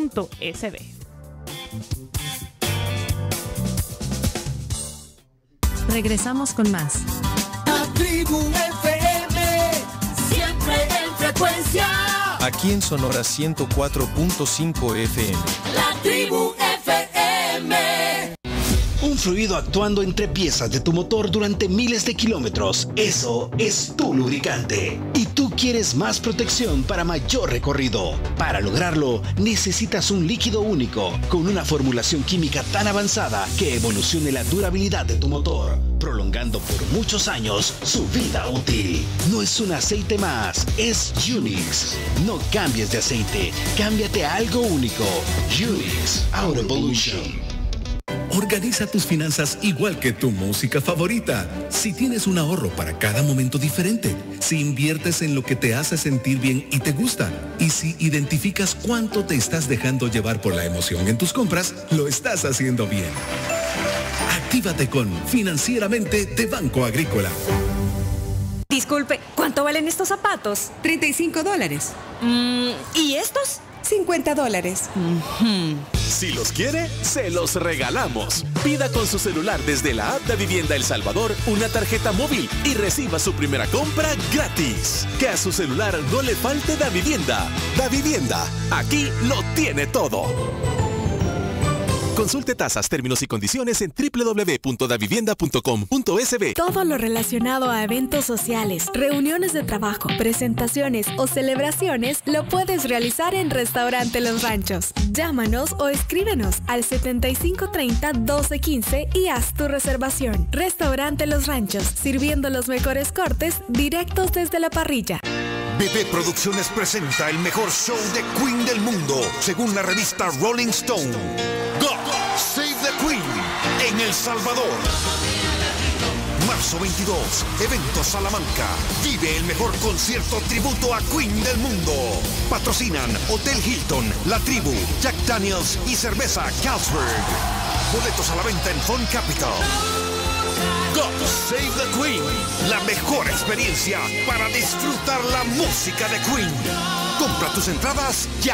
Regresamos con más. La Tribu FM, siempre en frecuencia. Aquí en Sonora 104.5 FM. La Tribu FM. Un fluido actuando entre piezas de tu motor durante miles de kilómetros. Eso es tu lubricante. Y tú quieres más protección para mayor recorrido. Para lograrlo, necesitas un líquido único, con una formulación química tan avanzada que evolucione la durabilidad de tu motor, prolongando por muchos años su vida útil. No es un aceite más, es Unix. No cambies de aceite, cámbiate a algo único. Unix Auto Evolution. Organiza tus finanzas igual que tu música favorita. Si tienes un ahorro para cada momento diferente, si inviertes en lo que te hace sentir bien y te gusta, y si identificas cuánto te estás dejando llevar por la emoción en tus compras, lo estás haciendo bien. Actívate con Financieramente de Banco Agrícola. Disculpe, ¿cuánto valen estos zapatos? $35. ¿Y estos? $50. Si los quiere, se los regalamos. Pida con su celular desde la app de Vivienda El Salvador una tarjeta móvil y reciba su primera compra gratis. Que a su celular no le falte Davivienda. Davivienda, aquí lo tiene todo. Consulte tasas, términos y condiciones en www.davivienda.com.sb. Todo lo relacionado a eventos sociales, reuniones de trabajo, presentaciones o celebraciones lo puedes realizar en Restaurante Los Ranchos. Llámanos o escríbenos al 7530-1215 y haz tu reservación. Restaurante Los Ranchos, sirviendo los mejores cortes directos desde la parrilla. BB Producciones presenta el mejor show de Queen del mundo, según la revista Rolling Stone. God Save the Queen en El Salvador. Marzo 22, Evento Salamanca. Vive el mejor concierto tributo a Queen del mundo. Patrocinan Hotel Hilton, La Tribu, Jack Daniels y Cerveza Carlsberg. Boletos a la venta en Fun Capital. God Save the Queen, la mejor experiencia para disfrutar la música de Queen. Compra tus entradas ya.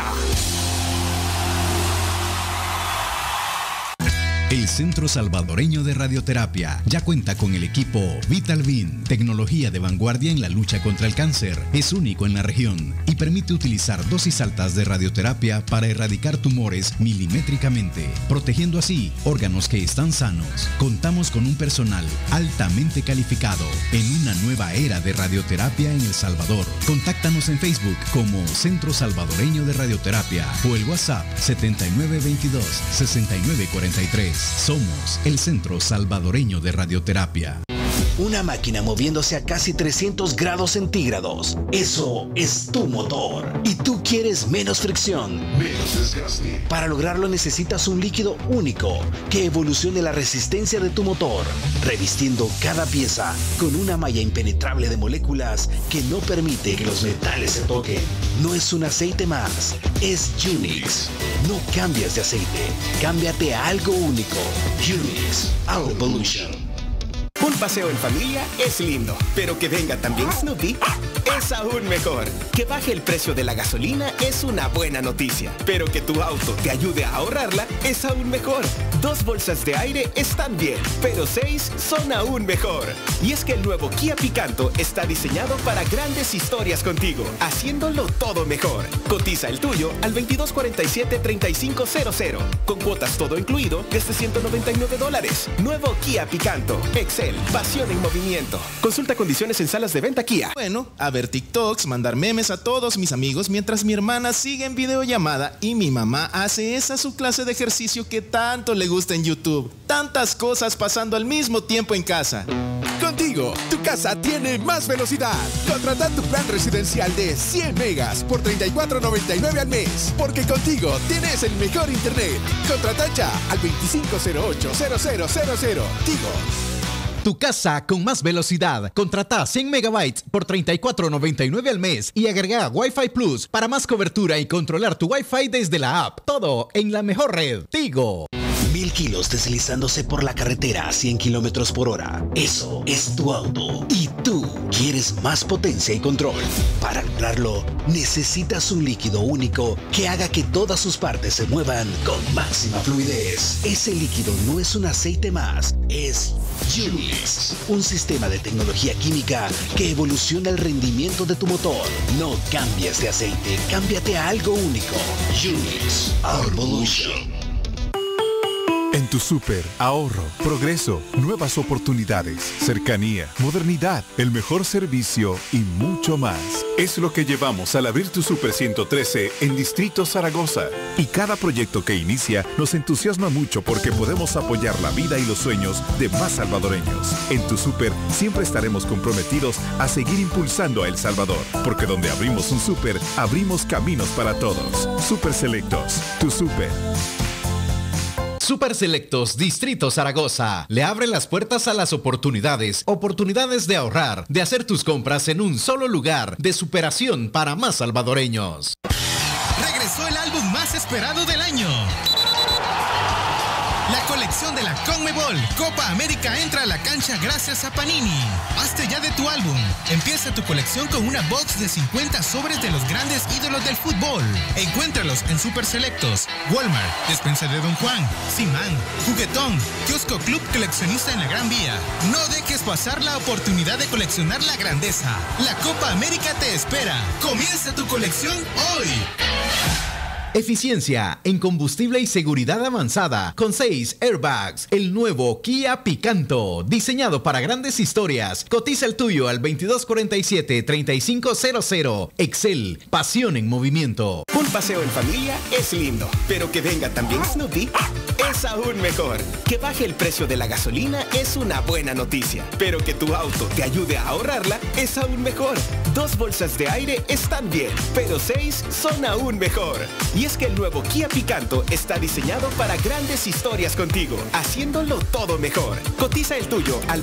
El Centro Salvadoreño de Radioterapia ya cuenta con el equipo VitalVin, tecnología de vanguardia en la lucha contra el cáncer. Es único en la región y permite utilizar dosis altas de radioterapia para erradicar tumores milimétricamente, protegiendo así órganos que están sanos. Contamos con un personal altamente calificado en una nueva era de radioterapia en El Salvador. Contáctanos en Facebook como Centro Salvadoreño de Radioterapia o el WhatsApp 7922-6943. Somos el Centro Salvadoreño de Radioterapia. Una máquina moviéndose a casi 300 grados centígrados. Eso es tu motor. Y tú quieres menos fricción, menos desgaste. Para lograrlo necesitas un líquido único que evolucione la resistencia de tu motor, revistiendo cada pieza con una malla impenetrable de moléculas que no permite que los metales se toquen. No es un aceite más, es Unix. No cambias de aceite, cámbiate a algo único. Unix, Our Evolution. Un paseo en familia es lindo, pero que venga también Snoopy es aún mejor. Que baje el precio de la gasolina es una buena noticia, pero que tu auto te ayude a ahorrarla es aún mejor. 2 bolsas de aire están bien, pero 6 son aún mejor. Y es que el nuevo Kia Picanto está diseñado para grandes historias contigo, haciéndolo todo mejor. Cotiza el tuyo al 2247-3500, con cuotas todo incluido desde $199. Nuevo Kia Picanto, Excel, pasión en movimiento. Consulta condiciones en salas de venta Kia. Bueno, a ver TikToks, mandar memes a todos mis amigos mientras mi hermana sigue en videollamada y mi mamá hace esa su clase de ejercicio que tanto le gusta en YouTube. Tantas cosas pasando al mismo tiempo en casa. Contigo, tu casa tiene más velocidad. Contrata tu plan residencial de 100 megas por $34.99 al mes. Porque contigo tienes el mejor internet. Contrata ya al 2508-0000. Tigo. Tu casa con más velocidad. Contrata 100 megabytes por $34.99 al mes y agrega Wi-Fi Plus para más cobertura y controlar tu Wi-Fi desde la app. Todo en la mejor red. Tigo. 1000 kilos deslizándose por la carretera a 100 kilómetros por hora. Eso es tu auto. Y tú quieres más potencia y control. Para lograrlo, necesitas un líquido único que haga que todas sus partes se muevan con máxima fluidez. Ese líquido no es un aceite más, es Unix, un sistema de tecnología química que evoluciona el rendimiento de tu motor. No cambies de aceite, cámbiate a algo único. Unix, Our Evolution. En tu súper, ahorro, progreso, nuevas oportunidades, cercanía, modernidad, el mejor servicio y mucho más. Es lo que llevamos al abrir tu Súper 113 en Distrito Zaragoza. Y cada proyecto que inicia nos entusiasma mucho porque podemos apoyar la vida y los sueños de más salvadoreños. En tu súper siempre estaremos comprometidos a seguir impulsando a El Salvador, porque donde abrimos un súper, abrimos caminos para todos. Súper Selectos, tu súper. Super Selectos Distrito Zaragoza le abre las puertas a las oportunidades de ahorrar, de hacer tus compras en un solo lugar, de superación para más salvadoreños. Regresó el álbum más esperado del año. La colección de la CONMEBOL Copa América entra a la cancha gracias a Panini. Hazte ya de tu álbum. Empieza tu colección con una box de 50 sobres de los grandes ídolos del fútbol. Encuéntralos en Super Selectos, Walmart, Despensa de Don Juan, Simán, Juguetón, Kiosco Club Coleccionista en la Gran Vía. No dejes pasar la oportunidad de coleccionar la grandeza. La Copa América te espera. Comienza tu colección hoy. Eficiencia en combustible y seguridad avanzada con 6 airbags. El nuevo Kia Picanto, diseñado para grandes historias. Cotiza el tuyo al 2247-3500. Excel, pasión en movimiento. Un paseo en familia es lindo, pero que venga también Snoopy es aún mejor. Que baje el precio de la gasolina es una buena noticia, pero que tu auto te ayude a ahorrarla es aún mejor. 2 bolsas de aire están bien, pero 6 son aún mejor. Y es que el nuevo Kia Picanto está diseñado para grandes historias contigo, haciéndolo todo mejor. Cotiza el tuyo al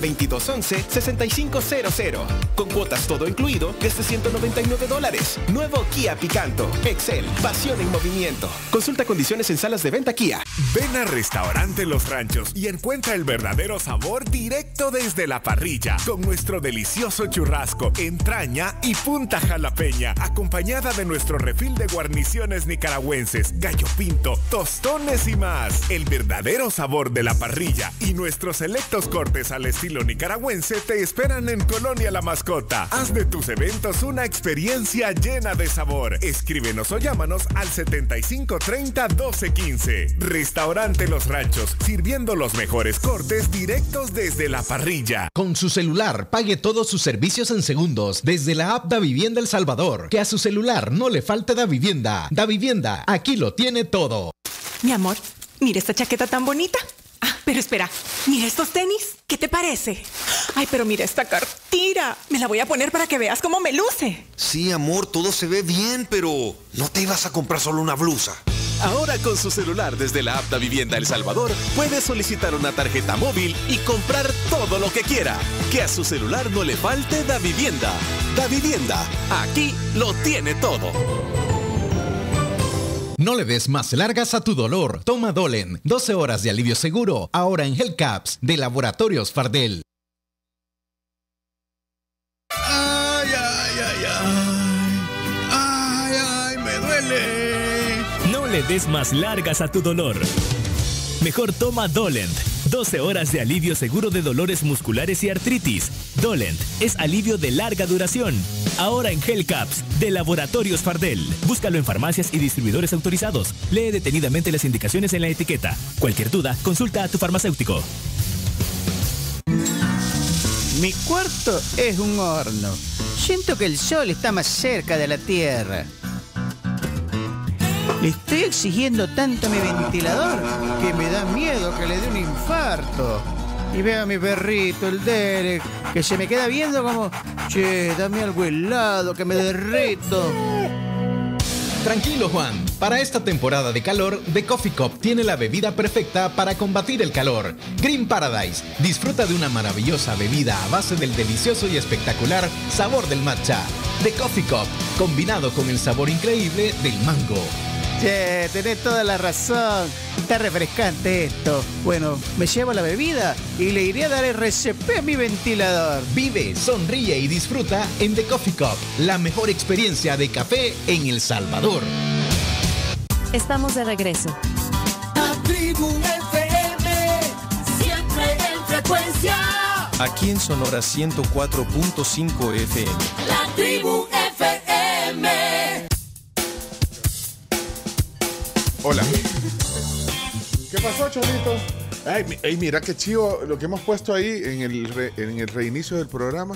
2211-6500. Con cuotas todo incluido desde $199. Nuevo Kia Picanto. Excel, pasión en movimiento. Consulta condiciones en salas de venta Kia. Ven a Restaurante Los Ranchos y encuentra el verdadero sabor directo desde la parrilla, con nuestro delicioso churrasco, entraña y punta jalapeña, acompañada de nuestro refil de guarniciones nicaragüenses, gallo pinto, tostones y más. El verdadero sabor de la parrilla y nuestros selectos cortes al estilo nicaragüense te esperan en Colonia La Mascota. Haz de tus eventos una experiencia llena de sabor. Escríbenos o llámanos al 7530-1215. Restaurante Los Ranchos, sirviendo los mejores cortes directos desde la parrilla. Con su celular, pague todos sus servicios en segundos desde la app Davivienda El Salvador. Que a su celular no le falte Davivienda. Davivienda, aquí lo tiene todo. Mi amor, mira esta chaqueta tan bonita. Ah, pero espera, mira estos tenis. ¿Qué te parece? Ay, pero mira esta cartera. Me la voy a poner para que veas cómo me luce. Sí, amor, todo se ve bien, pero no te ibas a comprar solo una blusa. Ahora con su celular desde la app Davivienda El Salvador puede solicitar una tarjeta móvil y comprar todo lo que quiera. Que a su celular no le falte Davivienda. Davivienda, aquí lo tiene todo. No le des más largas a tu dolor. Toma Dolen. 12 horas de alivio seguro. Ahora en Hellcaps de Laboratorios Fardel. Ay, ay, ay, ay. Ay, ay, me duele. No le des más largas a tu dolor. Mejor toma Dolent. 12 horas de alivio seguro de dolores musculares y artritis. Dolent es alivio de larga duración. Ahora en Hellcaps de Laboratorios Fardel. Búscalo en farmacias y distribuidores autorizados. Lee detenidamente las indicaciones en la etiqueta. Cualquier duda, consulta a tu farmacéutico. Mi cuarto es un horno. Siento que el sol está más cerca de la tierra. Le estoy exigiendo tanto a mi ventilador que me da miedo que le dé un infarto. Y veo a mi perrito, el Derek, que se me queda viendo como, che, dame algo helado, que me derrito. Tranquilo, Juan. Para esta temporada de calor, The Coffee Cup tiene la bebida perfecta para combatir el calor. Green Paradise. Disfruta de una maravillosa bebida a base del delicioso y espectacular sabor del matcha. The Coffee Cup, combinado con el sabor increíble del mango. Che, tenés toda la razón. Está refrescante esto. Bueno, me llevo la bebida y le iré a dar RCP a mi ventilador. Vive, sonríe y disfruta en The Coffee Cup, la mejor experiencia de café en El Salvador. Estamos de regreso. La Tribu FM, siempre en frecuencia. Aquí en Sonora 104.5 FM. La Tribu FM. Hola. ¿Qué pasó, Cholito? Ay, mira qué chivo lo que hemos puesto ahí en el reinicio del programa.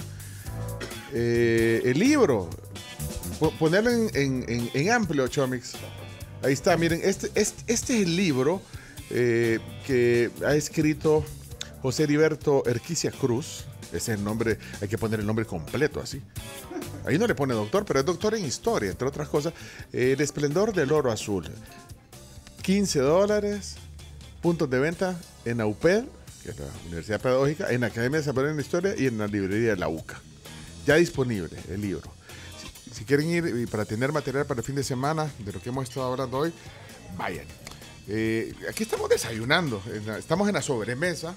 El libro. Ponerlo en amplio, Chomix. Ahí está, miren. Este es el libro que ha escrito José Heriberto Erquicia Cruz. Ese es el nombre, hay que poner el nombre completo así. Ahí no le pone doctor, pero es doctor en historia, entre otras cosas. El esplendor del oro azul. $15. puntos de venta en la UPED, que es la Universidad Pedagógica, en la Academia de Salvadoreña de Historia y en la librería de la UCA. Ya disponible el libro. Si quieren ir y para tener material para el fin de semana de lo que hemos estado hablando hoy, vayan. Aquí estamos desayunando, estamos en la sobremesa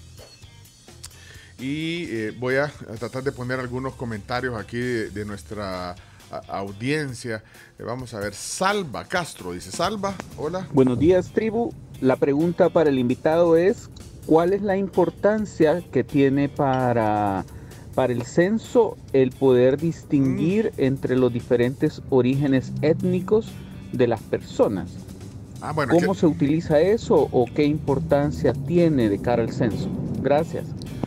y voy a tratar de poner algunos comentarios aquí de nuestra audiencia. Vamos a ver, Salva Castro dice, Salva, hola. Buenos días, tribu. La pregunta para el invitado es, ¿cuál es la importancia que tiene para el censo el poder distinguir entre los diferentes orígenes étnicos de las personas? Bueno, ¿Cómo se utiliza eso o qué importancia tiene de cara al censo? Gracias.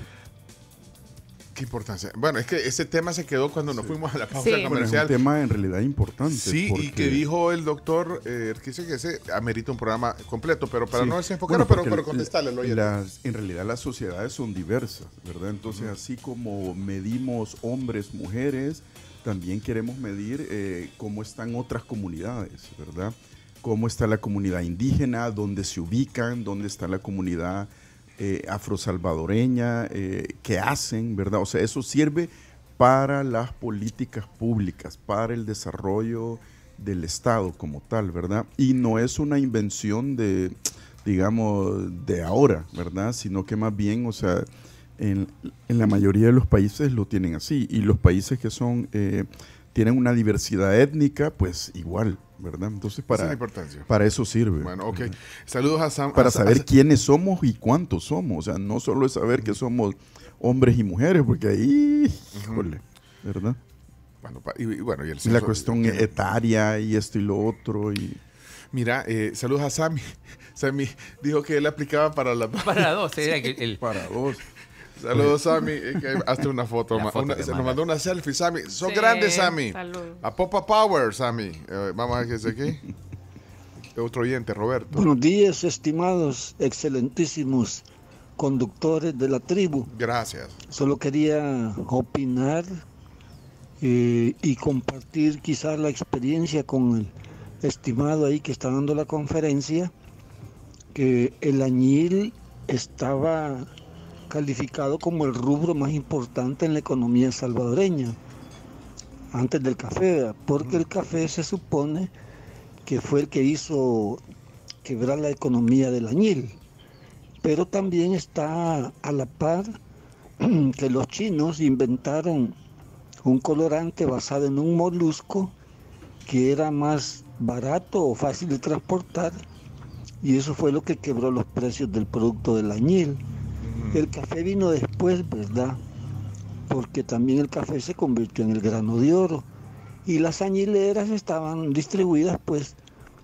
¿Qué importancia? Bueno, es que ese tema se quedó cuando nos fuimos a la pausa comercial. Bueno, es un tema en realidad importante. Sí, porque... y que dijo el doctor que ese amerita un programa completo, pero para no desenfocarlo, pero contestarle. En realidad las sociedades son diversas, ¿verdad? Entonces, así como medimos hombres, mujeres, también queremos medir cómo están otras comunidades, ¿verdad? Cómo está la comunidad indígena, dónde se ubican, dónde está la comunidad afrosalvadoreña, qué hacen, ¿verdad? O sea, eso sirve para las políticas públicas, para el desarrollo del Estado como tal, ¿verdad? Y no es una invención de, digamos, de ahora, ¿verdad? Sino que más bien, o sea, en la mayoría de los países lo tienen así, y los países que son tienen una diversidad étnica, pues igual, ¿verdad? Entonces para eso sirve. Bueno, ok. Saludos a Sam. Para saber quiénes somos y cuántos somos. O sea, no solo es saber que somos hombres y mujeres, porque ahí, híjole, ¿verdad? Bueno, y el censo, la cuestión etaria y esto y lo otro. Mira, saludos a Sammy. Sammy dijo que él aplicaba para las dos. Para dos, para dos. Saludos, Sammy. Hazte una foto. Se nos mandó una selfie, Sammy. Son grandes, Sammy. Saludos. A Popa Power, Sammy. Vamos a ver qué es aquí. Otro oyente, Roberto. Buenos días, estimados, excelentísimos conductores de la tribu. Gracias. Solo quería opinar y compartir quizás la experiencia con el estimado ahí que está dando la conferencia, que el añil estaba calificado como el rubro más importante en la economía salvadoreña, antes del café, ¿verdad? Porque el café se supone que fue el que hizo quebrar la economía del añil, pero también está a la par que los chinos inventaron un colorante basado en un molusco que era más barato o fácil de transportar, y eso fue lo que quebró los precios del producto del añil. El café vino después, ¿verdad? Porque también el café se convirtió en el grano de oro. Y las añileras estaban distribuidas, pues,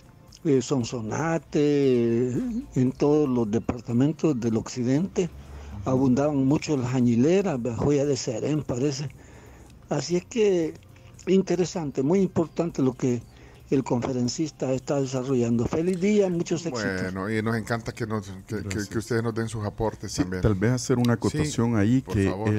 Sonsonate, en todos los departamentos del occidente. Abundaban mucho las añileras, Joya de Serén, parece. Así es que, interesante, muy importante lo que el conferencista está desarrollando. Feliz día, muchos éxitos. Bueno, y nos encanta que ustedes nos den sus aportes también. Tal vez hacer una acotación ahí, que favor.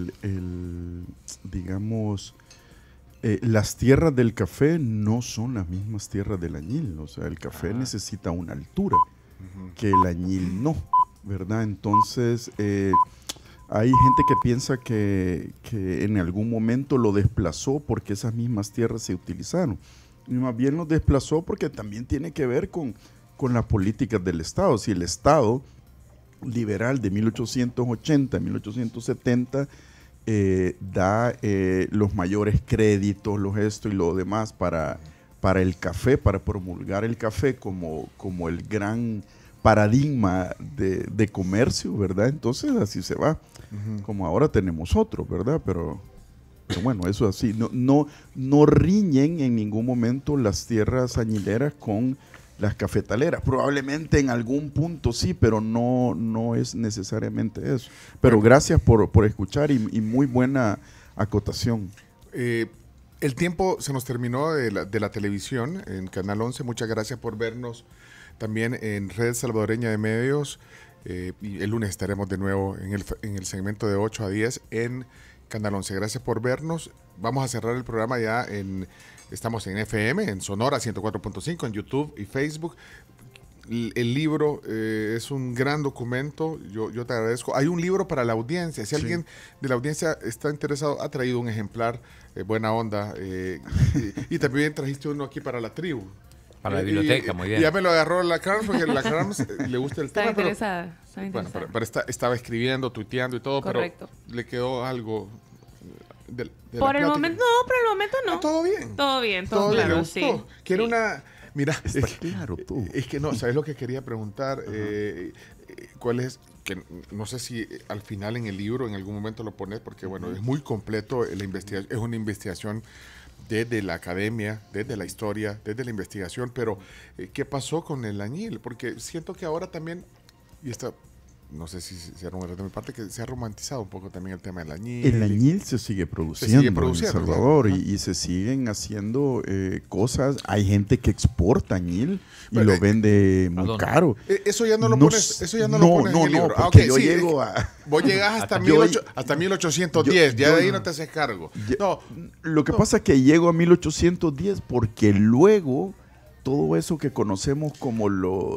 digamos, las tierras del café no son las mismas tierras del añil. O sea, el café necesita una altura que el añil no, ¿verdad? Entonces, hay gente que piensa que en algún momento lo desplazó porque esas mismas tierras se utilizaron. Y más bien los desplazó porque también tiene que ver con las políticas del Estado. Si el Estado liberal de 1880, 1870 da los mayores créditos, esto y lo demás para el café, para promulgar el café como el gran paradigma de comercio, ¿verdad? Entonces así se va. Como ahora tenemos otro, ¿verdad? Pero bueno, eso así, no riñen en ningún momento las tierras añileras con las cafetaleras. Probablemente en algún punto sí, pero no es necesariamente eso. Pero gracias por escuchar y muy buena acotación. El tiempo se nos terminó de la televisión en Canal 11. Muchas gracias por vernos también en Red Salvadoreña de Medios. Y el lunes estaremos de nuevo en el segmento de 8 a 10 en Canal 11. Gracias por vernos. Vamos a cerrar el programa ya estamos en FM, en Sonora 104.5, en YouTube y Facebook. el libro es un gran documento, yo te agradezco. Hay un libro para la audiencia, si alguien de la audiencia está interesado, ha traído un ejemplar, buena onda, y también trajiste uno aquí para la tribu. Para la biblioteca, muy bien. Ya me lo agarró la Carms, porque la Carms le gusta el tema. Está interesada. Bueno, pero estaba escribiendo, tuiteando y todo, correcto. Pero le quedó algo... Por el momento no. Todo bien. Todo claro, le gustó. sí. Quiero una... Mira, está claro todo. Es que no, ¿sabes lo que quería preguntar? ¿Cuál es? Que no sé si al final en el libro en algún momento lo pones, porque bueno, es muy completo la investigación, es una investigación desde la academia, desde la historia, desde la investigación, pero ¿qué pasó con el añil? Porque siento que ahora también, y esta... No sé si sea de mi parte, que se ha romantizado un poco también el tema del añil. El añil se sigue produciendo en El Salvador, claro. y se siguen haciendo cosas. Hay gente que exporta añil y lo vende muy caro. Eso ya no lo pones, lo pones en el libro. Porque yo llego a... Vos llegás hasta 1810, ya de ahí no te haces cargo. Lo que pasa es que llego a 1810 porque luego todo eso que conocemos como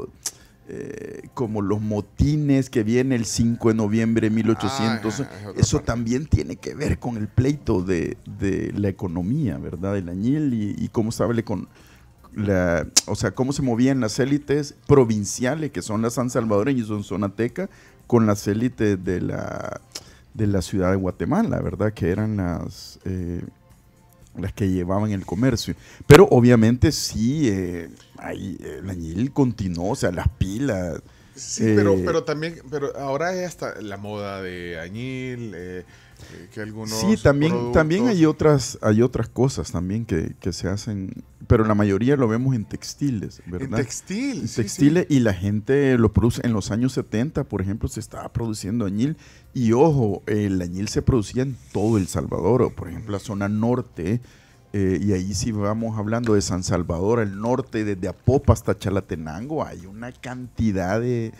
los motines que viene el 5 de noviembre de 1800, eso también tiene que ver con el pleito de la economía, ¿verdad? Del añil y cómo se hable con cómo se movían las élites provinciales, que son las san salvadoreñas y son zonateca, con las élites de la ciudad de Guatemala, ¿verdad? Que eran las que llevaban el comercio. Pero obviamente sí, el añil continuó, o sea, las pilas. Sí, pero ahora es hasta la moda de añil, que algunos sí, también hay otras cosas también que se hacen, pero la mayoría lo vemos en textiles, ¿verdad? En textiles. Sí. Y la gente lo produce. En los años 70, por ejemplo, se estaba produciendo añil. Y ojo, el añil se producía en todo El Salvador, o por ejemplo la zona norte, y ahí sí vamos hablando de San Salvador, el norte, desde Apopa hasta Chalatenango, hay una cantidad de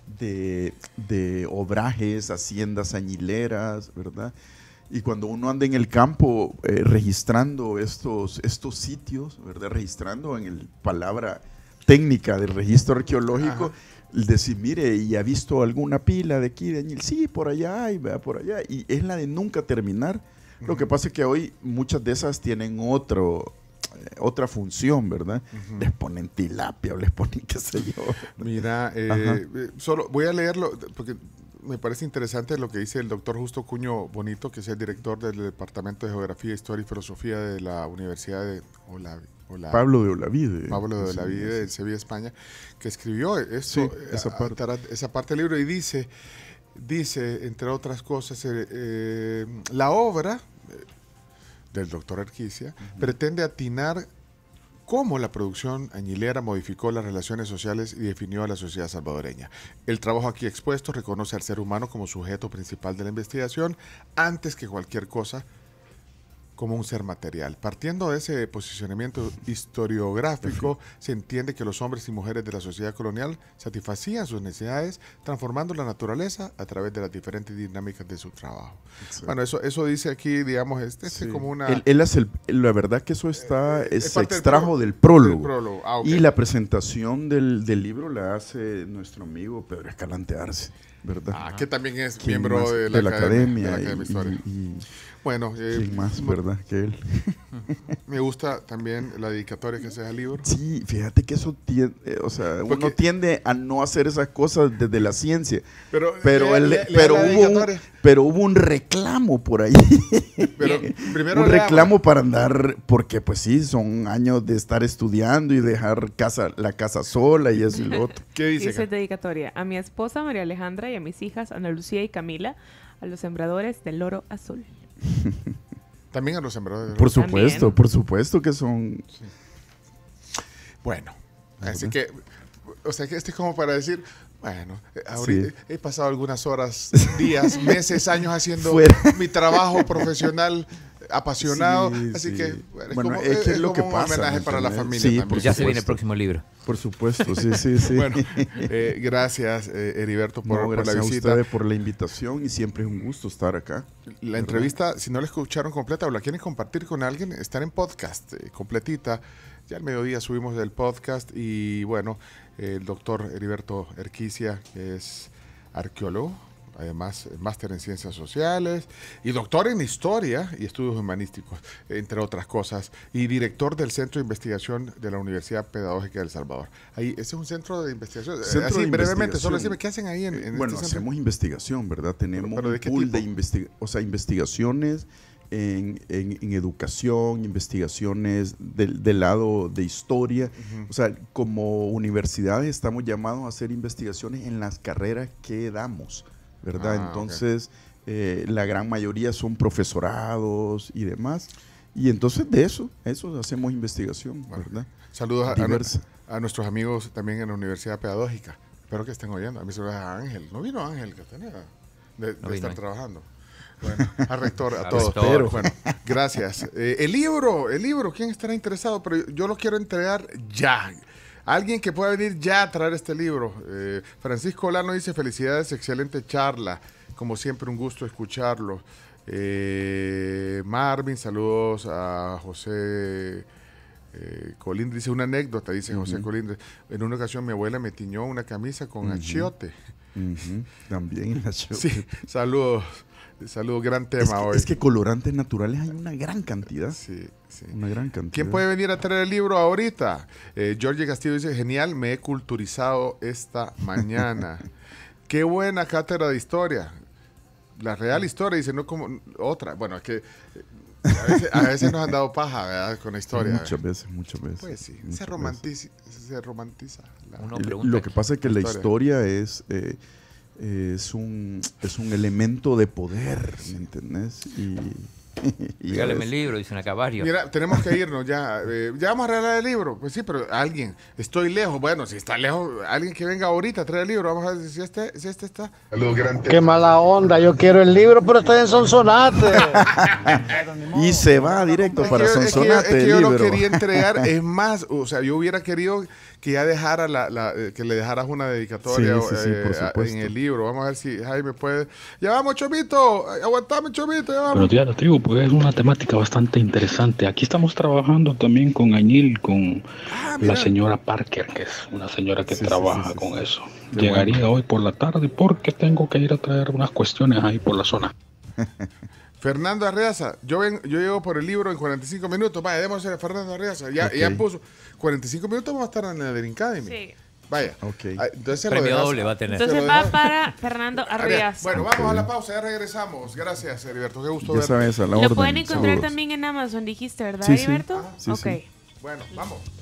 obrajes, haciendas añileras, ¿verdad? Y cuando uno anda en el campo registrando estos sitios, ¿verdad? Registrando en el palabra técnica del registro arqueológico, decir, mire, ¿y ha visto alguna pila de aquí de añil? Sí, por allá hay, vea, por allá. Y es la de nunca terminar. Lo que pasa es que hoy muchas de esas tienen otra función, ¿verdad? Les ponen tilapia o les ponen qué sé yo. Mira, solo voy a leerlo porque me parece interesante lo que dice el doctor Justo Cuño Bonito, que es el director del Departamento de Geografía, Historia y Filosofía de la Universidad de Pablo de Olavide. Pablo de Olavide, del Sevilla, España, que escribió esto, esa parte del libro, y dice, entre otras cosas, la obra del doctor Arquicia pretende atinar cómo la producción añilera modificó las relaciones sociales y definió a la sociedad salvadoreña. El trabajo aquí expuesto reconoce al ser humano como sujeto principal de la investigación antes que cualquier cosa, como un ser material. Partiendo de ese posicionamiento historiográfico, se entiende que los hombres y mujeres de la sociedad colonial satisfacían sus necesidades, transformando la naturaleza a través de las diferentes dinámicas de su trabajo. Exacto. Bueno, eso dice aquí, digamos, como una... Él hace la verdad que eso se extrajo del prólogo. Y la presentación del libro la hace nuestro amigo Pedro Escalante Arce, ¿verdad? Que también es miembro de la Academia de Historia. Bueno, ¿quién más, verdad, que él? Me gusta también la dedicatoria que hace al libro. Sí, fíjate que eso tiende, uno tiende a no hacer esas cosas desde la ciencia. Pero hubo un reclamo por ahí. Pero primero un reclamo para andar, porque pues sí, son años de estar estudiando y dejar la casa sola y eso y lo otro. ¿Qué dice? Dice dedicatoria a mi esposa María Alejandra y a mis hijas Ana Lucía y Camila, a los sembradores del oro azul. También a los sembradores. Por supuesto que son. Sí. Bueno, así que, o sea, que este es como para decir, bueno, ahorita he pasado algunas horas, días, meses, años haciendo mi trabajo profesional apasionado, así que bueno, es lo que pasa, un homenaje para la familia también. Ya se viene el próximo libro. Por supuesto, sí. Bueno, gracias Heriberto por la visita. Gracias a ustedes por la invitación y siempre es un gusto estar acá. La entrevista, si no la escucharon completa o la quieren compartir con alguien, está en podcast, completita. Ya al mediodía subimos el podcast y bueno, el doctor Heriberto Erquicia, que es arqueólogo, además máster en ciencias sociales y doctor en historia y estudios humanísticos, entre otras cosas, y director del Centro de Investigación de la Universidad Pedagógica de El Salvador. Ahí, ese es un centro de investigación. Así brevemente, solo decime, ¿qué hacen ahí en bueno, este hacemos investigación, ¿verdad? Tenemos un pool de investigaciones en educación, investigaciones del lado de historia. O sea, como universidades estamos llamados a hacer investigaciones en las carreras que damos, ¿verdad? Entonces, la gran mayoría son profesorados y demás. Y entonces de eso hacemos investigación, ¿verdad? Saludos a nuestros amigos también en la Universidad Pedagógica. Espero que estén oyendo. A mí se lo da Ángel. No vino Ángel Castaneda de estar trabajando. Bueno, al rector, a todos. Bueno, gracias. El libro, ¿quién estará interesado? Pero yo lo quiero entregar ya. Alguien que pueda venir ya a traer este libro. Francisco Olano dice, felicidades, excelente charla. Como siempre, un gusto escucharlo. Marvin, saludos a José Colindre. Dice una anécdota, dice José Colindre. En una ocasión mi abuela me tiñó una camisa con achiote. También achiote. Sí, saludos. Gran tema hoy. Es que colorantes naturales hay una gran cantidad. Sí. Una gran cantidad. ¿Quién puede venir a traer el libro ahorita? Jorge Castillo dice, genial, me he culturizado esta mañana. Qué buena cátedra de historia. La real historia, dice, no como otra. Bueno, es que a veces nos han dado paja, ¿verdad? Con la historia. Muchas veces. Pues sí, se romantiza. Lo que pasa es que la historia es un elemento de poder, ¿me entendés? Regáleme el libro, dice Ana Barrio. Mira, tenemos que irnos ya. Ya vamos a regalar el libro. Pues sí, pero estoy lejos. Bueno, si está lejos, alguien que venga ahorita a traer el libro. Vamos a ver si este está. Qué mala onda, yo quiero el libro, pero estoy en Sonsonate. Y se va directo para Sonsonate. Es que yo lo quería entregar. Es más, o sea, yo hubiera querido que ya dejara que le dejaras una dedicatoria en el libro. Vamos a ver si Jaime puede. Ya vamos, Chomito. Aguantame, Chomito. Ya vamos. Buenos días, la tribu. Pues es una temática bastante interesante. Aquí estamos trabajando también con Añil, con la señora Parker, que es una señora que trabaja con eso. Llegaría hoy por la tarde porque tengo que ir a traer unas cuestiones ahí por la zona. Fernando Arreaza, yo llego por el libro en 45 minutos. Vaya, démosle a Fernando Arreaza. Ya puso 45 minutos, vamos a estar en la Dream Academy. Sí. Vaya. Entonces premio doble va a tener. Entonces va para Fernando Arreaza. Bueno, vamos a la pausa, ya regresamos. Gracias, Heriberto. Qué gusto verte. Lo pueden encontrar también en Amazon, dijiste, ¿verdad, Heriberto? Sí. Bueno, vamos.